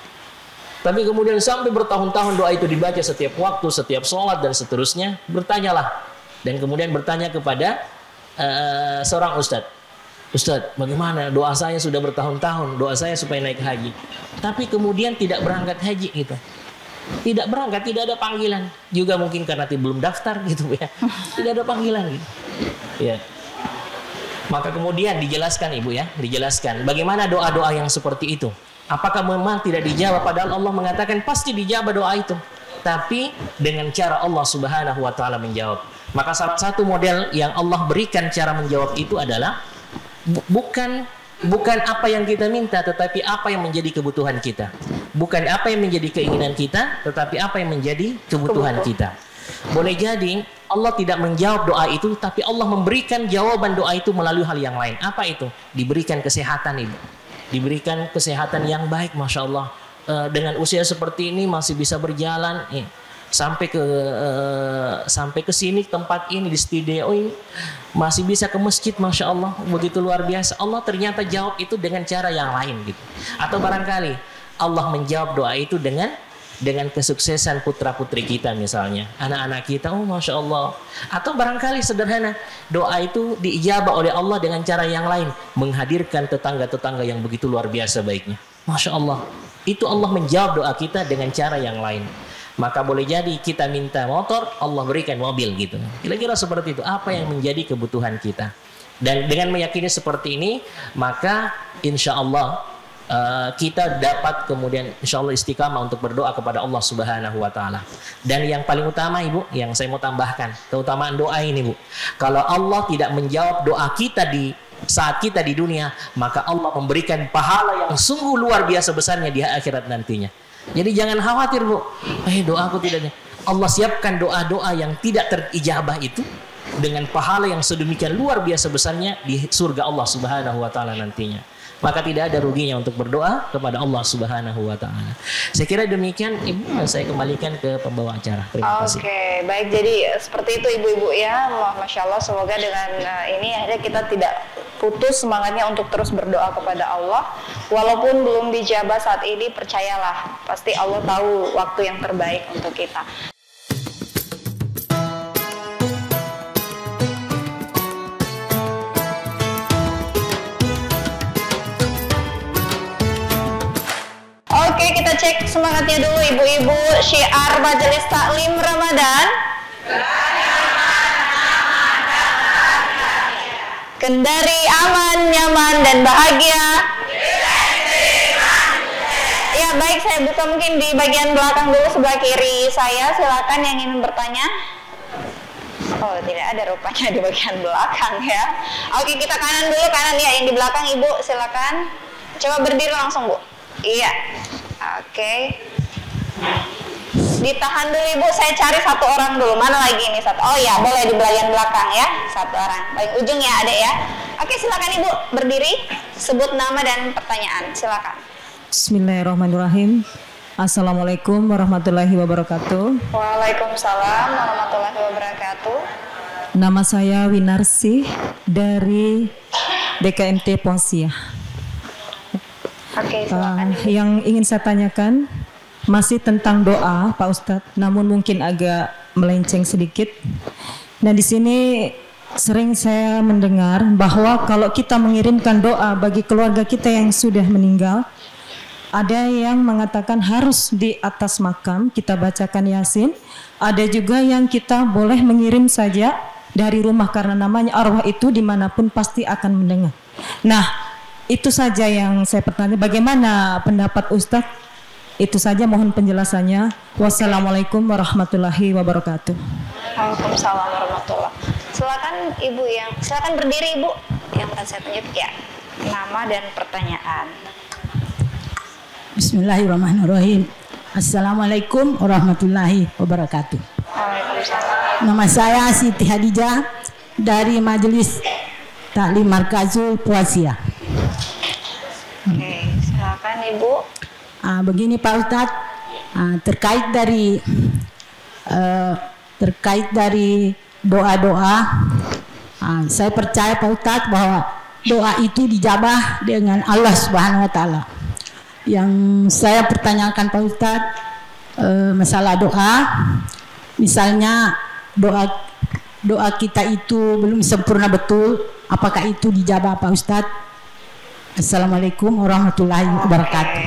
Tapi kemudian sampai bertahun-tahun doa itu dibaca setiap waktu, setiap sholat dan seterusnya. Bertanyalah. Dan kemudian bertanya kepada uh, seorang ustadz. Ustadz, bagaimana doa saya sudah bertahun-tahun, doa saya supaya naik haji. Tapi kemudian tidak berangkat haji gitu. Tidak berangkat, tidak ada panggilan. Juga mungkin karena belum daftar gitu ya. Tidak ada panggilan gitu. Ya. Maka kemudian dijelaskan Ibu ya, dijelaskan bagaimana doa-doa yang seperti itu. Apakah memang tidak dijawab? Padahal Allah mengatakan pasti dijawab doa itu. Tapi dengan cara Allah Subhanahu Wa Taala menjawab. Maka salah satu model yang Allah berikan cara menjawab itu adalah bukan bukan apa yang kita minta, tetapi apa yang menjadi kebutuhan kita. Bukan apa yang menjadi keinginan kita, tetapi apa yang menjadi kebutuhan kita. Boleh jadi Allah tidak menjawab doa itu, tapi Allah memberikan jawaban doa itu melalui hal yang lain. Apa itu? Diberikan kesehatan Ibu. Diberikan kesehatan yang baik, Masya Allah. E, dengan usia seperti ini masih bisa berjalan eh, sampai ke e, sampai ke sini tempat ini di studio ini masih bisa ke masjid, Masya Allah, begitu luar biasa. Allah ternyata jawab itu dengan cara yang lain gitu. Atau barangkali Allah menjawab doa itu dengan dengan kesuksesan putra putri kita misalnya, anak-anak kita, oh Masya Allah. Atau barangkali sederhana, doa itu diijabah oleh Allah dengan cara yang lain, menghadirkan tetangga-tetangga yang begitu luar biasa baiknya, Masya Allah. Itu Allah menjawab doa kita dengan cara yang lain. Maka boleh jadi kita minta motor, Allah berikan mobil gitu. Kira-kira seperti itu, apa yang menjadi kebutuhan kita. Dan dengan meyakini seperti ini, maka insya Allah Uh, kita dapat kemudian insya Allah istiqamah untuk berdoa kepada Allah Subhanahu Wa Taala. Dan yang paling utama Ibu, yang saya mau tambahkan, keutamaan doa ini Bu, kalau Allah tidak menjawab doa kita di saat kita di dunia, maka Allah memberikan pahala yang sungguh luar biasa besarnya di akhirat nantinya. Jadi jangan khawatir Bu, eh doaku tidak. Allah siapkan doa-doa yang tidak terijabah itu dengan pahala yang sedemikian luar biasa besarnya di surga Allah Subhanahu Wa Taala nantinya. Maka tidak ada ruginya untuk berdoa kepada Allah Subhanahu Wa Taala. Saya kira demikian Ibu, saya kembalikan ke pembawa acara. Terima kasih. Oke, baik, jadi seperti itu Ibu-ibu ya. Masya Allah, semoga dengan uh, ini akhirnya kita tidak putus semangatnya untuk terus berdoa kepada Allah. Walaupun belum dijabah saat ini, percayalah pasti Allah tahu waktu yang terbaik untuk kita. Oke, kita cek semangatnya dulu ibu-ibu. Syiar Majelis Taklim Ramadan. Kendari aman, nyaman, dan bahagia. Ya baik, saya buka mungkin di bagian belakang dulu sebelah kiri saya. Silakan yang ingin bertanya. Oh, tidak ada rupanya di bagian belakang ya. Oke, kita kanan dulu, kanan ya, yang di belakang Ibu, silakan. Coba berdiri langsung Bu. Iya. Oke. Ditahan dulu Ibu, saya cari satu orang dulu. Mana lagi ini satu? Oh ya, boleh di bagian belakang ya, satu orang. Paling ujung ya, Adek ya. Oke, silakan Ibu berdiri, sebut nama dan pertanyaan. Silakan. Bismillahirrahmanirrahim. Assalamualaikum warahmatullahi wabarakatuh. Waalaikumsalam warahmatullahi wabarakatuh. Nama saya Winarsi dari B K M T Posia. Oke, silakan. Uh, yang ingin saya tanyakan masih tentang doa, Pak Ustadz, namun mungkin agak melenceng sedikit. Nah, di sini sering saya mendengar bahwa kalau kita mengirimkan doa bagi keluarga kita yang sudah meninggal, ada yang mengatakan harus di atas makam kita bacakan Yasin. Ada juga yang kita boleh mengirim saja dari rumah karena namanya arwah itu dimanapun pasti akan mendengar. Nah, itu saja yang saya bertanya. Bagaimana pendapat Ustadz? Itu saja, mohon penjelasannya. Wassalamualaikum warahmatullahi wabarakatuh. Waalaikumsalam warahmatullahi. Silakan Ibu yang, silakan berdiri Ibu. Yang akan saya tunjuk ya, nama dan pertanyaan. Bismillahirrahmanirrahim. Assalamualaikum warahmatullahi wabarakatuh. Waalaikumsalam. Nama saya Siti Hadijah dari Majelis Taklim Markazul Posia. Oke, silakan Ibu. Ah, begini Pak Ustadz, ah, terkait dari uh, terkait dari doa-doa, ah, saya percaya Pak Ustadz bahwa doa itu dijabah dengan Allah Subhanahu Wa Taala. Yang saya pertanyakan Pak Ustadz, uh, masalah doa, misalnya doa doa kita itu belum sempurna betul, apakah itu dijabah Pak Ustadz? Assalamualaikum warahmatullahi wabarakatuh.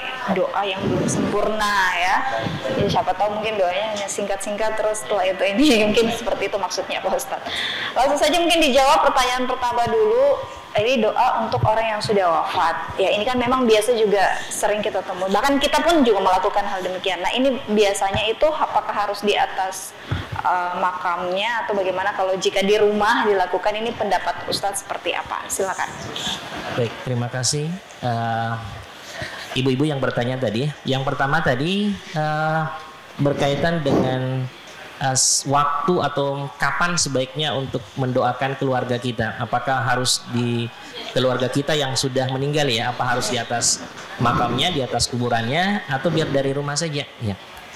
Doa yang belum sempurna ya. Jadi siapa tahu mungkin doanya hanya singkat-singkat terus setelah itu ini mungkin seperti itu maksudnya Pak Ustadz. Langsung saja mungkin dijawab pertanyaan pertama dulu. Ini doa untuk orang yang sudah wafat. Ya ini kan memang biasa juga sering kita temui. Bahkan kita pun juga melakukan hal demikian. Nah ini biasanya itu apakah harus di atas uh, makamnya atau bagaimana kalau jika di rumah dilakukan, ini pendapat Ustadz seperti apa? Silakan. Baik, terima kasih. Uh, Ibu-ibu yang bertanya tadi, yang pertama tadi uh, berkaitan dengan uh, waktu atau kapan sebaiknya untuk mendoakan keluarga kita. Apakah harus di keluarga kita yang sudah meninggal ya? Apa harus di atas makamnya, di atas kuburannya, atau biar dari rumah saja? Ya.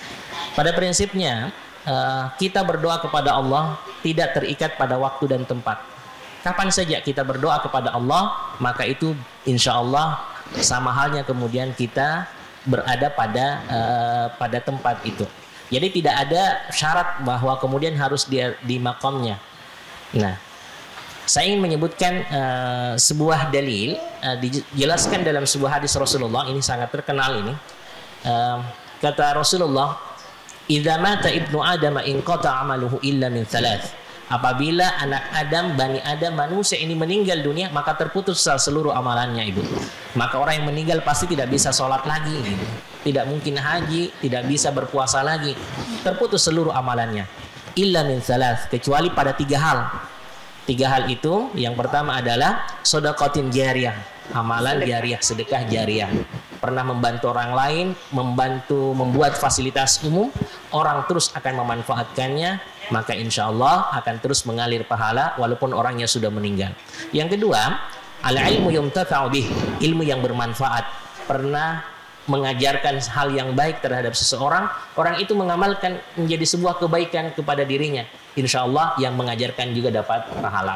Pada prinsipnya uh, kita berdoa kepada Allah tidak terikat pada waktu dan tempat. Kapan saja kita berdoa kepada Allah, maka itu insya Allah sama halnya kemudian kita berada pada uh, pada tempat itu. Jadi tidak ada syarat bahwa kemudian harus di, di makamnya. Nah, saya ingin menyebutkan uh, sebuah dalil uh, dijelaskan dalam sebuah hadis Rasulullah, ini sangat terkenal ini. Uh, kata Rasulullah, "Idza mata ibnu Adam inqata 'amaluhu illa min thalath." Apabila anak Adam, Bani Adam, manusia ini meninggal dunia, maka terputus seluruh amalannya, Ibu. Maka orang yang meninggal pasti tidak bisa sholat lagi, gitu. Tidak mungkin haji, tidak bisa berpuasa lagi. Terputus seluruh amalannya. Illa min thalath, kecuali pada tiga hal. Tiga hal itu, yang pertama adalah shadaqatin jariyah, amalan jariyah, sedekah jariyah. Pernah membantu orang lain, membantu membuat fasilitas umum, orang terus akan memanfaatkannya, maka insya Allah akan terus mengalir pahala walaupun orangnya sudah meninggal. Yang kedua, al-ilmu yumtafa'u bih, ilmu yang bermanfaat. Pernah mengajarkan hal yang baik terhadap seseorang, orang itu mengamalkan menjadi sebuah kebaikan kepada dirinya, insya Allah yang mengajarkan juga dapat pahala.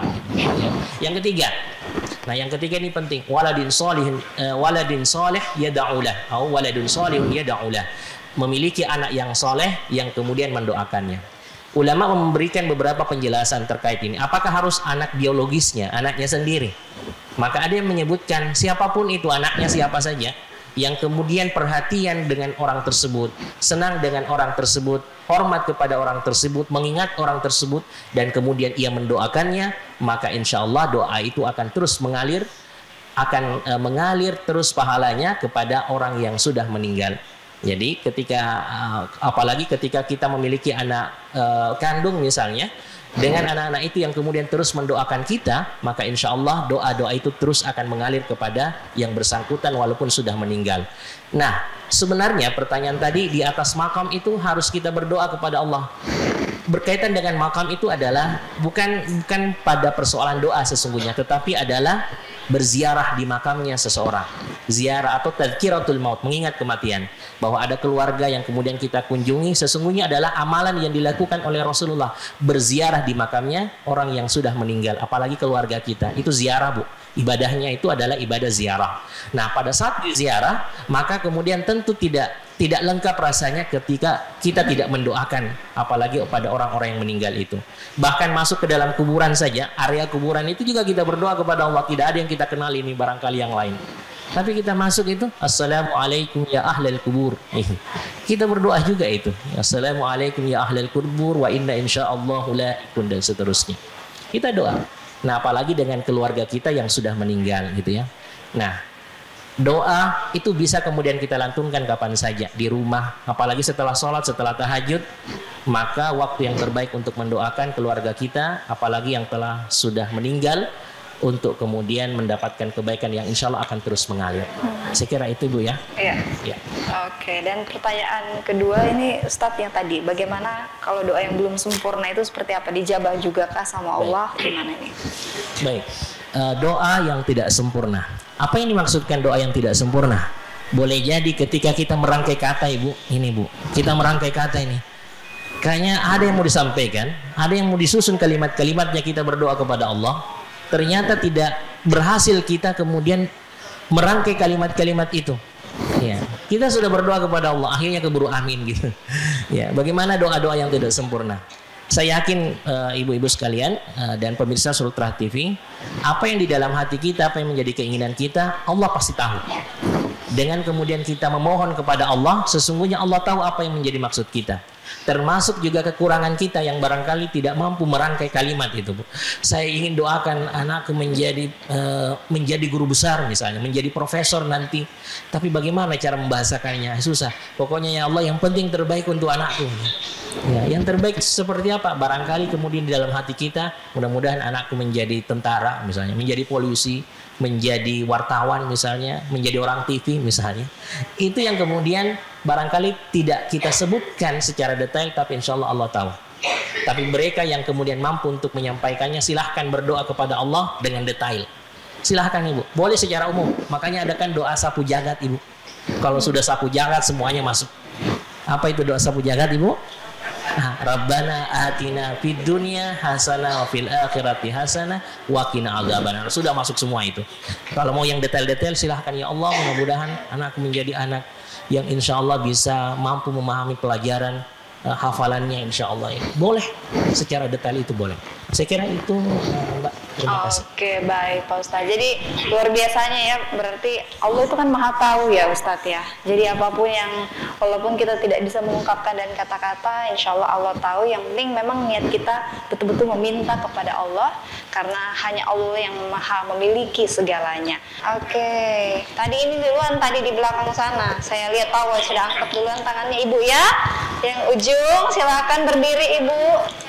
Yang ketiga, nah yang ketiga ini penting, waladin solihin, uh, waladin soleh yada'ulah, atau waladun solihun yada'ulah, memiliki anak yang soleh yang kemudian mendoakannya. Ulama memberikan beberapa penjelasan terkait ini. Apakah harus anak biologisnya, anaknya sendiri? Maka ada yang menyebutkan siapapun itu, anaknya siapa saja, yang kemudian perhatian dengan orang tersebut, senang dengan orang tersebut, hormat kepada orang tersebut, mengingat orang tersebut, dan kemudian ia mendoakannya, maka insya Allah doa itu akan terus mengalir, akan e, mengalir terus pahalanya kepada orang yang sudah meninggal. Jadi ketika, apalagi ketika kita memiliki anak e, kandung misalnya, Dengan anak-anak itu yang kemudian terus mendoakan kita, maka insya Allah doa-doa itu terus akan mengalir kepada yang bersangkutan walaupun sudah meninggal. Nah, sebenarnya pertanyaan tadi di atas makam itu harus kita berdoa kepada Allah. Berkaitan dengan makam itu adalah bukan bukan pada persoalan doa sesungguhnya, tetapi adalah berziarah di makamnya seseorang. Ziarah atau tadzkiratul maut, mengingat kematian. Bahwa ada keluarga yang kemudian kita kunjungi, sesungguhnya adalah amalan yang dilakukan oleh Rasulullah. Berziarah di makamnya orang yang sudah meninggal, apalagi keluarga kita. Itu ziarah, Bu. Ibadahnya itu adalah ibadah ziarah. Nah, pada saat diziarah, maka kemudian tentu tidak tidak lengkap rasanya ketika kita tidak mendoakan, apalagi pada orang-orang yang meninggal itu. Bahkan masuk ke dalam kuburan saja, area kuburan itu juga kita berdoa kepada Allah. Tidak ada yang kita kenal ini, barangkali yang lain. Tapi kita masuk itu, Assalamualaikum ya ahlal kubur. Kita berdoa juga itu, Assalamualaikum ya ahlal kubur wa inna insyaallahu laikun, dan seterusnya. Kita doa. Nah, apalagi dengan keluarga kita yang sudah meninggal gitu ya. Nah, doa itu bisa kemudian kita lantunkan kapan saja di rumah, apalagi setelah sholat, setelah tahajud. Maka waktu yang terbaik untuk mendoakan keluarga kita, apalagi yang telah sudah meninggal, untuk kemudian mendapatkan kebaikan yang insya Allah akan terus mengalir. Hmm. Saya kira itu, Bu, ya. Iya. Ya. Oke, dan pertanyaan kedua ini Ustadz yang tadi, bagaimana kalau doa yang belum sempurna itu seperti apa? Dijabah juga kah sama Allah? Baik. Gimana ini? Baik, uh, doa yang tidak sempurna. Apa yang dimaksudkan doa yang tidak sempurna? Boleh jadi ketika kita merangkai kata, Ibu, ini Bu, kita merangkai kata ini, kayaknya ada yang mau disampaikan, ada yang mau disusun kalimat-kalimatnya, kita berdoa kepada Allah, ternyata tidak berhasil kita kemudian merangkai kalimat-kalimat itu. Ya, kita sudah berdoa kepada Allah, akhirnya keburu amin gitu. Ya, bagaimana doa-doa yang tidak sempurna? Saya yakin uh, ibu-ibu sekalian uh, dan pemirsa Sultra T V, apa yang di dalam hati kita, apa yang menjadi keinginan kita, Allah pasti tahu. Dengan kemudian kita memohon kepada Allah, sesungguhnya Allah tahu apa yang menjadi maksud kita. Termasuk juga kekurangan kita yang barangkali tidak mampu merangkai kalimat itu, Bu. Saya ingin doakan anakku menjadi uh, menjadi guru besar misalnya, menjadi profesor nanti. Tapi bagaimana cara membahasakannya? Susah. Pokoknya ya Allah, yang penting terbaik untuk anakku. Ya, yang terbaik seperti apa? Barangkali kemudian di dalam hati kita, mudah-mudahan anakku menjadi tentara misalnya, menjadi polisi, menjadi wartawan misalnya, menjadi orang T V misalnya. Itu yang kemudian barangkali tidak kita sebutkan secara detail, tapi insya Allah Allah tahu. Tapi mereka yang kemudian mampu untuk menyampaikannya, silahkan berdoa kepada Allah dengan detail. Silahkan, Ibu. Boleh secara umum. Makanya adakan doa sapu jagat, Ibu. Kalau sudah sapu jagat semuanya masuk. Apa itu doa sapu jagat, Ibu? Nah, Rabbana atina fid dunya hasanah wa fil akhirati hasanah wa qina adzabannar. Sudah masuk semua itu. Kalau mau yang detail-detail silahkan, ya Allah, mudah-mudahan anakku menjadi anak yang insya Allah bisa mampu memahami pelajaran uh, hafalannya insya Allah. Ya. Boleh secara detail itu boleh. Saya kira itu, uh, Mbak. Terima kasih. Oke, baik Pak Ustadz. Jadi luar biasanya ya, berarti Allah itu kan maha tahu ya Ustadz ya. Jadi apapun yang, walaupun kita tidak bisa mengungkapkan dan kata-kata, insya Allah Allah tahu. Yang penting memang niat kita betul-betul meminta kepada Allah, karena hanya Allah yang maha memiliki segalanya. Oke, tadi ini duluan, tadi di belakang sana. Saya lihat tahu sudah angkat duluan tangannya Ibu ya. Yang ujung silakan berdiri Ibu.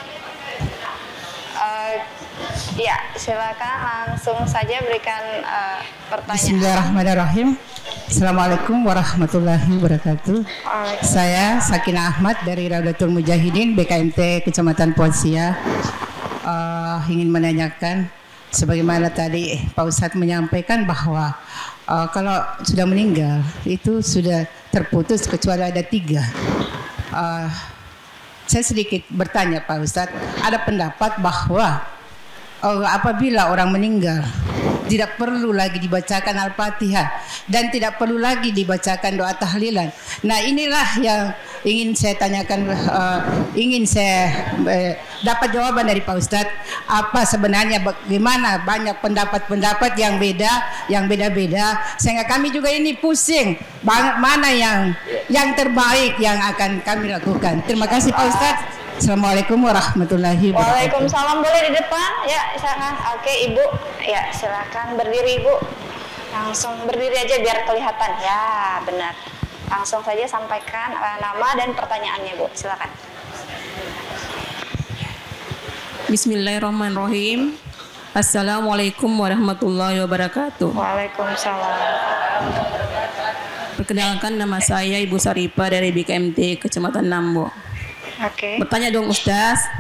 Uh, Ya, silakan langsung saja berikan uh, pertanyaan. Bismillahirrahmanirrahim. Assalamualaikum warahmatullahi wabarakatuh. Saya Sakinah Ahmad dari Raudatul Mujahidin B K M T Kecamatan Posia. Uh, ingin menanyakan, sebagaimana tadi Pak Ustadz menyampaikan bahwa uh, kalau sudah meninggal itu sudah terputus kecuali ada tiga. Uh, saya sedikit bertanya Pak Ustadz, ada pendapat bahwa Oh, apabila orang meninggal tidak perlu lagi dibacakan Al-Fatihah dan tidak perlu lagi dibacakan doa tahlilan. Nah, inilah yang ingin saya tanyakan, uh, ingin saya uh, dapat jawaban dari Pak Ustadz. Apa sebenarnya, bagaimana banyak pendapat-pendapat yang beda, yang beda-beda, sehingga kami juga ini pusing mana yang yang terbaik yang akan kami lakukan. Terima kasih Pak Ustadz. Assalamualaikum warahmatullahi wabarakatuh. Waalaikumsalam, boleh di depan ya, silakan. Oke Ibu, ya silakan berdiri Ibu. Langsung berdiri aja biar kelihatan. Ya benar. Langsung saja sampaikan uh, nama dan pertanyaannya Bu, silakan. Bismillahirrahmanirrahim. Assalamualaikum warahmatullahi wabarakatuh. Waalaikumsalam. Perkenalkan, nama saya Ibu Saripa dari B K M T Kecamatan Nambo. Oke. Bertanya dong Ustaz.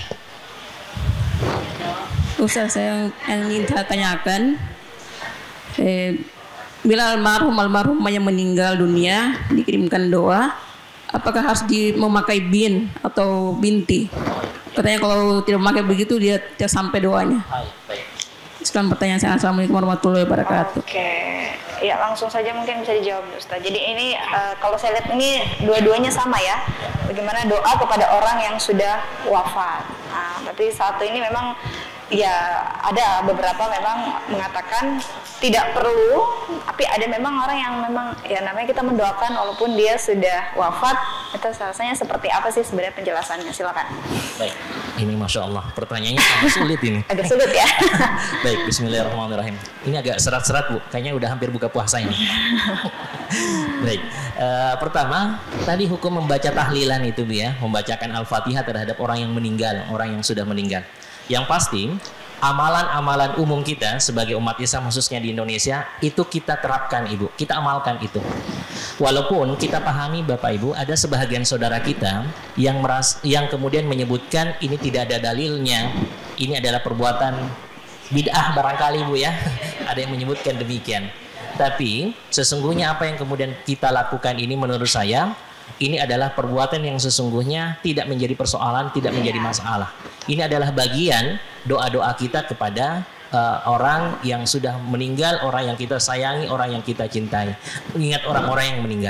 Ustaz, saya ingin saya tanyakan, eh, bila almarhum almarhumah yang meninggal dunia dikirimkan doa, apakah harus di, memakai bin atau binti? Katanya kalau tidak memakai begitu dia tidak sampai doanya. Sekarang pertanyaan saya. Assalamualaikum warahmatullahi wabarakatuh. Oke, ya langsung saja mungkin bisa dijawab Ustaz. Jadi ini uh, kalau saya lihat ini dua-duanya sama ya. Bagaimana doa kepada orang yang sudah wafat. Nah, berarti satu ini memang ya ada beberapa memang mengatakan tidak perlu, tapi ada memang orang yang memang ya namanya kita mendoakan walaupun dia sudah wafat. Itu rasanya seperti apa sih sebenarnya penjelasannya? Silakan. Baik, ini Masya Allah pertanyaannya agak sulit ini. Agak sulit ya. Baik, Bismillahirrahmanirrahim. Ini agak serat-serat Bu, kayaknya udah hampir buka puasa ini. Baik, uh, pertama tadi hukum membaca tahlilan itu Bu ya, membacakan Al-Fatihah terhadap orang yang meninggal, orang yang sudah meninggal. Yang pasti amalan-amalan umum kita sebagai umat Islam khususnya di Indonesia itu kita terapkan Ibu, kita amalkan itu. Walaupun kita pahami Bapak Ibu ada sebahagian saudara kita yang meras, yang kemudian menyebutkan ini tidak ada dalilnya, ini adalah perbuatan bid'ah barangkali Bu ya. Ada yang menyebutkan demikian. Tapi sesungguhnya apa yang kemudian kita lakukan ini menurut saya ini adalah perbuatan yang sesungguhnya tidak menjadi persoalan, tidak menjadi masalah. Ini adalah bagian doa-doa kita kepada uh, orang yang sudah meninggal, orang yang kita sayangi, orang yang kita cintai. Ingat orang-orang yang meninggal.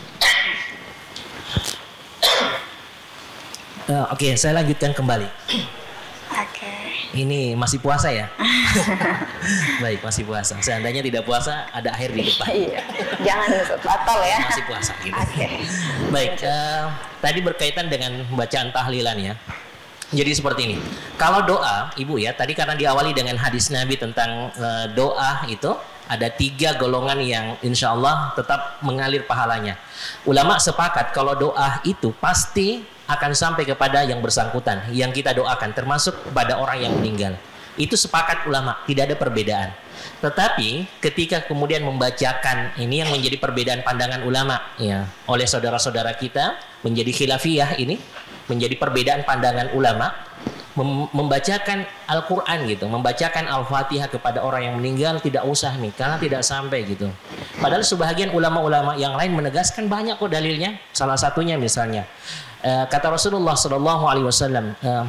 Uh, Oke, okay, saya lanjutkan kembali. Oke. Ini masih puasa ya? Baik, masih puasa. Seandainya tidak puasa, ada air di depan. Iya. Jangan batal ya. Masih puasa gitu. Oke. Baik, uh, tadi berkaitan dengan bacaan tahlilan ya. Jadi seperti ini. Kalau doa, Ibu ya, tadi karena diawali dengan hadis Nabi tentang uh, doa itu, ada tiga golongan yang insya Allah tetap mengalir pahalanya. Ulama sepakat kalau doa itu pasti akan sampai kepada yang bersangkutan, yang kita doakan, termasuk pada orang yang meninggal. Itu sepakat ulama, tidak ada perbedaan. Tetapi ketika kemudian membacakan, ini yang menjadi perbedaan pandangan ulama ya, oleh saudara-saudara kita, menjadi khilafiyah ini, menjadi perbedaan pandangan ulama, mem membacakan Al-Quran gitu, membacakan Al-Fatihah kepada orang yang meninggal tidak usah nih, karena tidak sampai gitu. Padahal sebahagian ulama-ulama yang lain menegaskan banyak kok dalilnya. Salah satunya misalnya uh, kata Rasulullah Shallallahu Alaihi Wasallam, uh,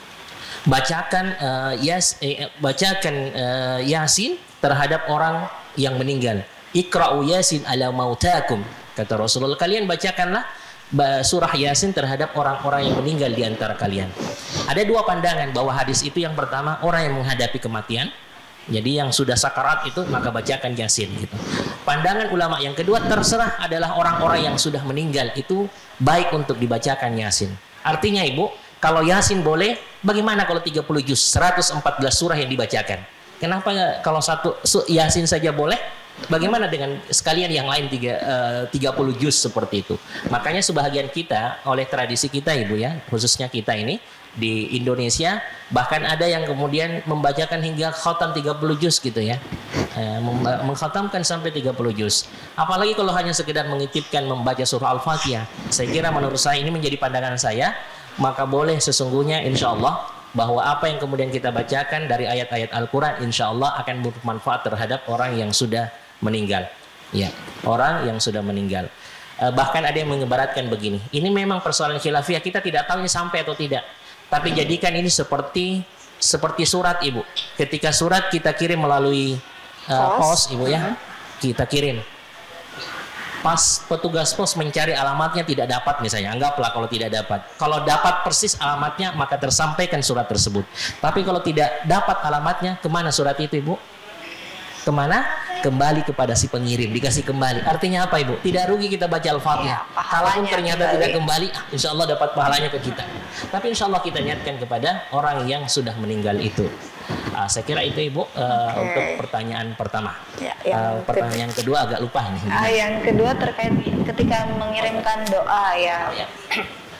bacakan uh, yas, eh, bacakan uh, Yasin terhadap orang yang meninggal. Iqra'u Yasin ala mautakum, kata Rasulullah, kalian bacakanlah surah Yasin terhadap orang-orang yang meninggal di antara kalian. Ada dua pandangan bahwa hadis itu, yang pertama orang yang menghadapi kematian, jadi yang sudah sakarat itu maka bacakan Yasin gitu. Pandangan ulama yang kedua, terserah adalah orang-orang yang sudah meninggal itu baik untuk dibacakan Yasin. Artinya Ibu, kalau Yasin boleh, bagaimana kalau tiga puluh juz, seratus empat belas surah yang dibacakan? Kenapa kalau satu Yasin saja boleh? Bagaimana dengan sekalian yang lain tiga puluh juz seperti itu? Makanya sebahagian kita, oleh tradisi kita Ibu ya, khususnya kita ini di Indonesia, bahkan ada yang kemudian membacakan hingga khatam tiga puluh juz gitu ya, e, mengkhatamkan sampai tiga puluh juz. Apalagi kalau hanya sekedar mengitipkan membaca surah Al-Fatihah. Saya kira menurut saya ini menjadi pandangan saya, maka boleh sesungguhnya insya Allah bahwa apa yang kemudian kita bacakan dari ayat-ayat Al-Quran insya Allah akan bermanfaat terhadap orang yang sudah meninggal ya, orang yang sudah meninggal. E, bahkan ada yang mengibaratkan begini, ini memang persoalan khilafiyah, kita tidak tahu ini sampai atau tidak, tapi jadikan ini seperti seperti surat Ibu. Ketika surat kita kirim melalui uh, pos Ibu ya, kita kirim, pas petugas pos mencari alamatnya tidak dapat misalnya, anggaplah kalau tidak dapat, kalau dapat persis alamatnya maka tersampaikan surat tersebut. Tapi kalau tidak dapat alamatnya, kemana surat itu Ibu? Kemana? Kembali kepada si pengirim, dikasih kembali. Artinya apa Ibu? Tidak rugi kita baca Al-Fatihah. Ya, kalaupun ternyata kembali. tidak kembali, insya Allah dapat pahalanya ke kita. Tapi insya Allah kita niatkan kepada orang yang sudah meninggal itu. Uh, saya kira itu Ibu uh, okay. untuk pertanyaan pertama. Ya, uh, pertanyaan kedua agak lupa ini. Uh, yang kedua terkait ketika mengirimkan doa ya. ya.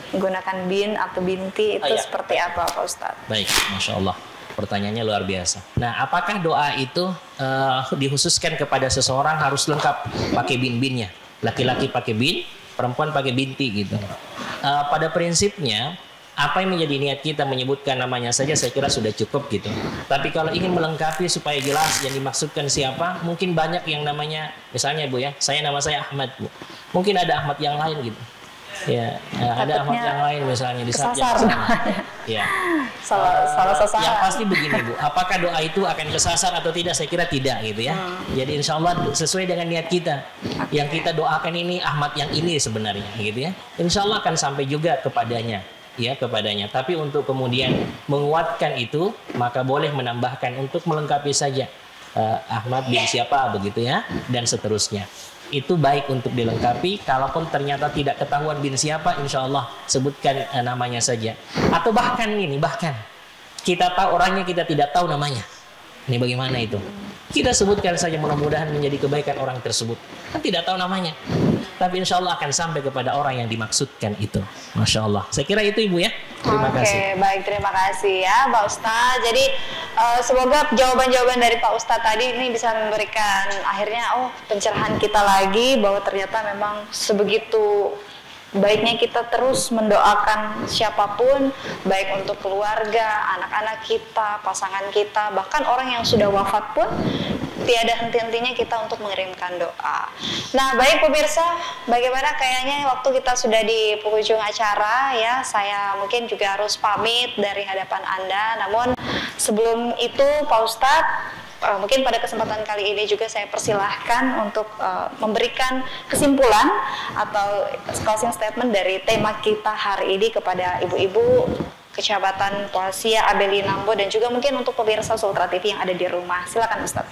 menggunakan bin atau binti itu Ah, ya. seperti apa Pak Ustadz? Baik, Masya Allah. Pertanyaannya luar biasa. Nah, apakah doa itu uh, dikhususkan kepada seseorang harus lengkap pakai bin-binnya? Laki-laki pakai bin, perempuan pakai binti gitu. Uh, pada prinsipnya, apa yang menjadi niat kita menyebutkan namanya saja saya kira sudah cukup gitu. Tapi kalau ingin melengkapi supaya jelas yang dimaksudkan siapa, mungkin banyak yang namanya, misalnya Bu ya, saya nama saya Ahmad Bu. Mungkin ada Ahmad yang lain gitu. Ya, ya ada Ahmad yang lain misalnya di saat yang sama. Ya. Salah, salah sasaran. Yang pasti begini Bu, apakah doa itu akan kesasar atau tidak? Saya kira tidak gitu ya. Hmm. Jadi insya Allah sesuai dengan niat kita. Okay. Yang kita doakan ini Ahmad yang ini sebenarnya gitu ya. Insya Allah akan sampai juga kepadanya. Ya kepadanya. Tapi untuk kemudian menguatkan itu, maka boleh menambahkan untuk melengkapi saja uh, Ahmad bin siapa begitu ya, dan seterusnya. Itu baik untuk dilengkapi. Kalaupun ternyata tidak ketahuan bin siapa, insya Allah sebutkan uh, namanya saja. Atau bahkan ini, bahkan kita tahu orangnya, kita tidak tahu namanya. Ini bagaimana itu? Kita sebutkan saja, mudah-mudahan menjadi kebaikan orang tersebut. Kan tidak tahu namanya. Tapi insya Allah akan sampai kepada orang yang dimaksudkan itu. Masya Allah. Saya kira itu Ibu ya. Terima Oke, kasih. baik, terima kasih ya Pak Ustadz. Jadi uh, semoga jawaban-jawaban dari Pak Ustadz tadi ini bisa memberikan akhirnya oh pencerahan kita lagi bahwa ternyata memang sebegitu baiknya kita terus mendoakan siapapun, baik untuk keluarga, anak-anak kita, pasangan kita, bahkan orang yang sudah wafat pun tiada henti-hentinya kita untuk mengirimkan doa. Nah, baik pemirsa, bagaimana kayaknya waktu kita sudah di penghujung acara ya, saya mungkin juga harus pamit dari hadapan Anda. Namun sebelum itu Pak Ustadz, Uh, mungkin pada kesempatan kali ini juga saya persilahkan untuk uh, memberikan kesimpulan atau closing statement dari tema kita hari ini kepada ibu-ibu Kecamatan Poasia, Abeli Nambo, dan juga mungkin untuk pemirsa Sultra T V yang ada di rumah. Silakan Ustaz.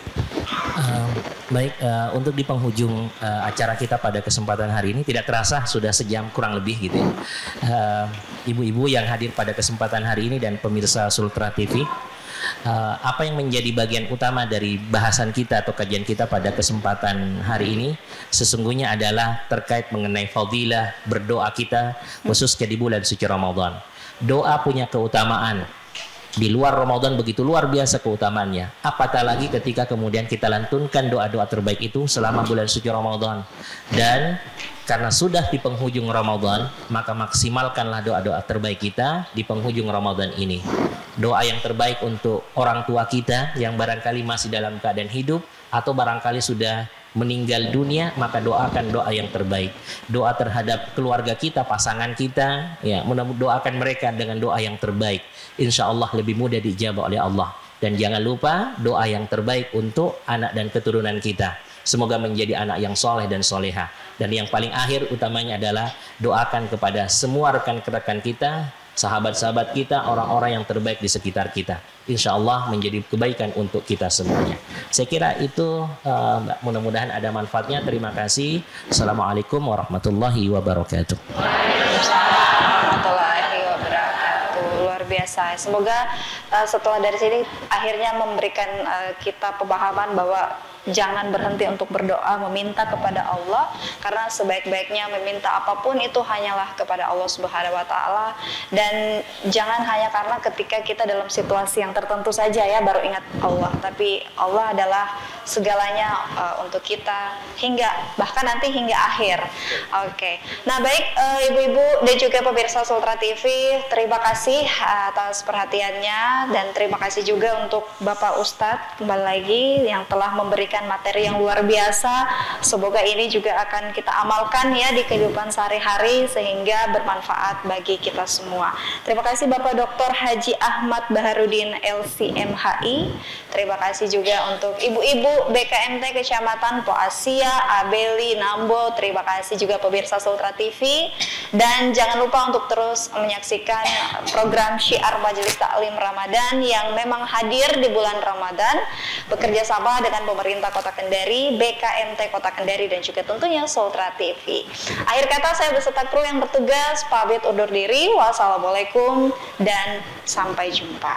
Uh, baik, uh, untuk di penghujung uh, acara kita pada kesempatan hari ini, tidak terasa sudah sejam kurang lebih gitu ya. Uh, ibu-ibu yang hadir pada kesempatan hari ini dan pemirsa Sultra T V, Uh, apa yang menjadi bagian utama dari bahasan kita atau kajian kita pada kesempatan hari ini sesungguhnya adalah terkait mengenai fadilah berdoa kita khususnya di bulan suci Ramadan. Doa punya keutamaan di luar Ramadan begitu luar biasa keutamaannya. Apatah lagi ketika kemudian kita lantunkan doa-doa terbaik itu selama bulan suci Ramadan. Dan karena sudah di penghujung Ramadan, maka maksimalkanlah doa-doa terbaik kita di penghujung Ramadan ini. Doa yang terbaik untuk orang tua kita yang barangkali masih dalam keadaan hidup atau barangkali sudah meninggal dunia, maka doakan doa yang terbaik. Doa terhadap keluarga kita, pasangan kita, ya, doakan mereka dengan doa yang terbaik. Insya Allah lebih mudah dijawab oleh Allah. Dan jangan lupa doa yang terbaik untuk anak dan keturunan kita. Semoga menjadi anak yang soleh dan soleha. Dan yang paling akhir utamanya adalah doakan kepada semua rekan-rekan kita, sahabat-sahabat kita, orang-orang yang terbaik di sekitar kita. Insya Allah menjadi kebaikan untuk kita semuanya. Saya kira itu uh, mudah-mudahan ada manfaatnya. Terima kasih. Assalamualaikum warahmatullahi wabarakatuh. Waalaikumsalam warahmatullahi wabarakatuh. Luar biasa. Semoga uh, setelah dari sini akhirnya memberikan uh, kita pemahaman bahwa jangan berhenti untuk berdoa, meminta kepada Allah, karena sebaik-baiknya meminta apapun itu hanyalah kepada Allah Subhanahu wa taala. Dan jangan hanya karena ketika kita dalam situasi yang tertentu saja ya baru ingat Allah, tapi Allah adalah segalanya uh, untuk kita hingga bahkan nanti hingga akhir. Oke. Okay. Nah, baik uh, ibu-ibu dan juga pemirsa Sultra T V, terima kasih atas perhatiannya dan terima kasih juga untuk Bapak Ustadz kembali lagi yang telah memberikan materi yang luar biasa. Semoga ini juga akan kita amalkan ya di kehidupan sehari-hari sehingga bermanfaat bagi kita semua. Terima kasih Bapak Doktor Haji Ahmad Baharudin L C M H I. Terima kasih juga untuk ibu-ibu B K M T Kecamatan Poasia, Abeli, Nambo. Terima kasih juga pemirsa Sultra T V. Dan jangan lupa untuk terus menyaksikan program Syiar Majelis Taklim Ramadan yang memang hadir di bulan Ramadan bekerja sama dengan pemerintah Kota Kendari, B K M T Kota Kendari, dan juga tentunya Sultra T V. Akhir kata saya beserta kru yang bertugas pamit undur diri. Wassalamualaikum dan sampai jumpa.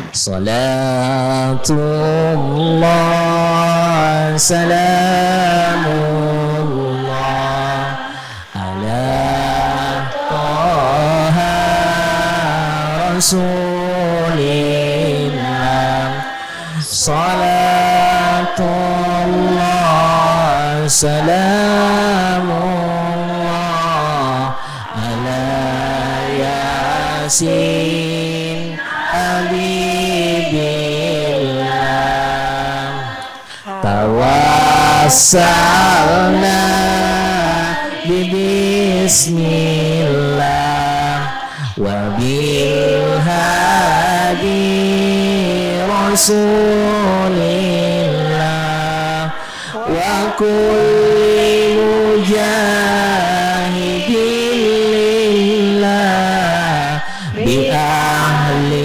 Salatullah salamullah ala Taha Rasulillah. Salatullah salamullah ala Yasin Habibillah. Tawassalna bismillah wa bil hadi rasulillah wa kulli mujahidin lillah bi ahli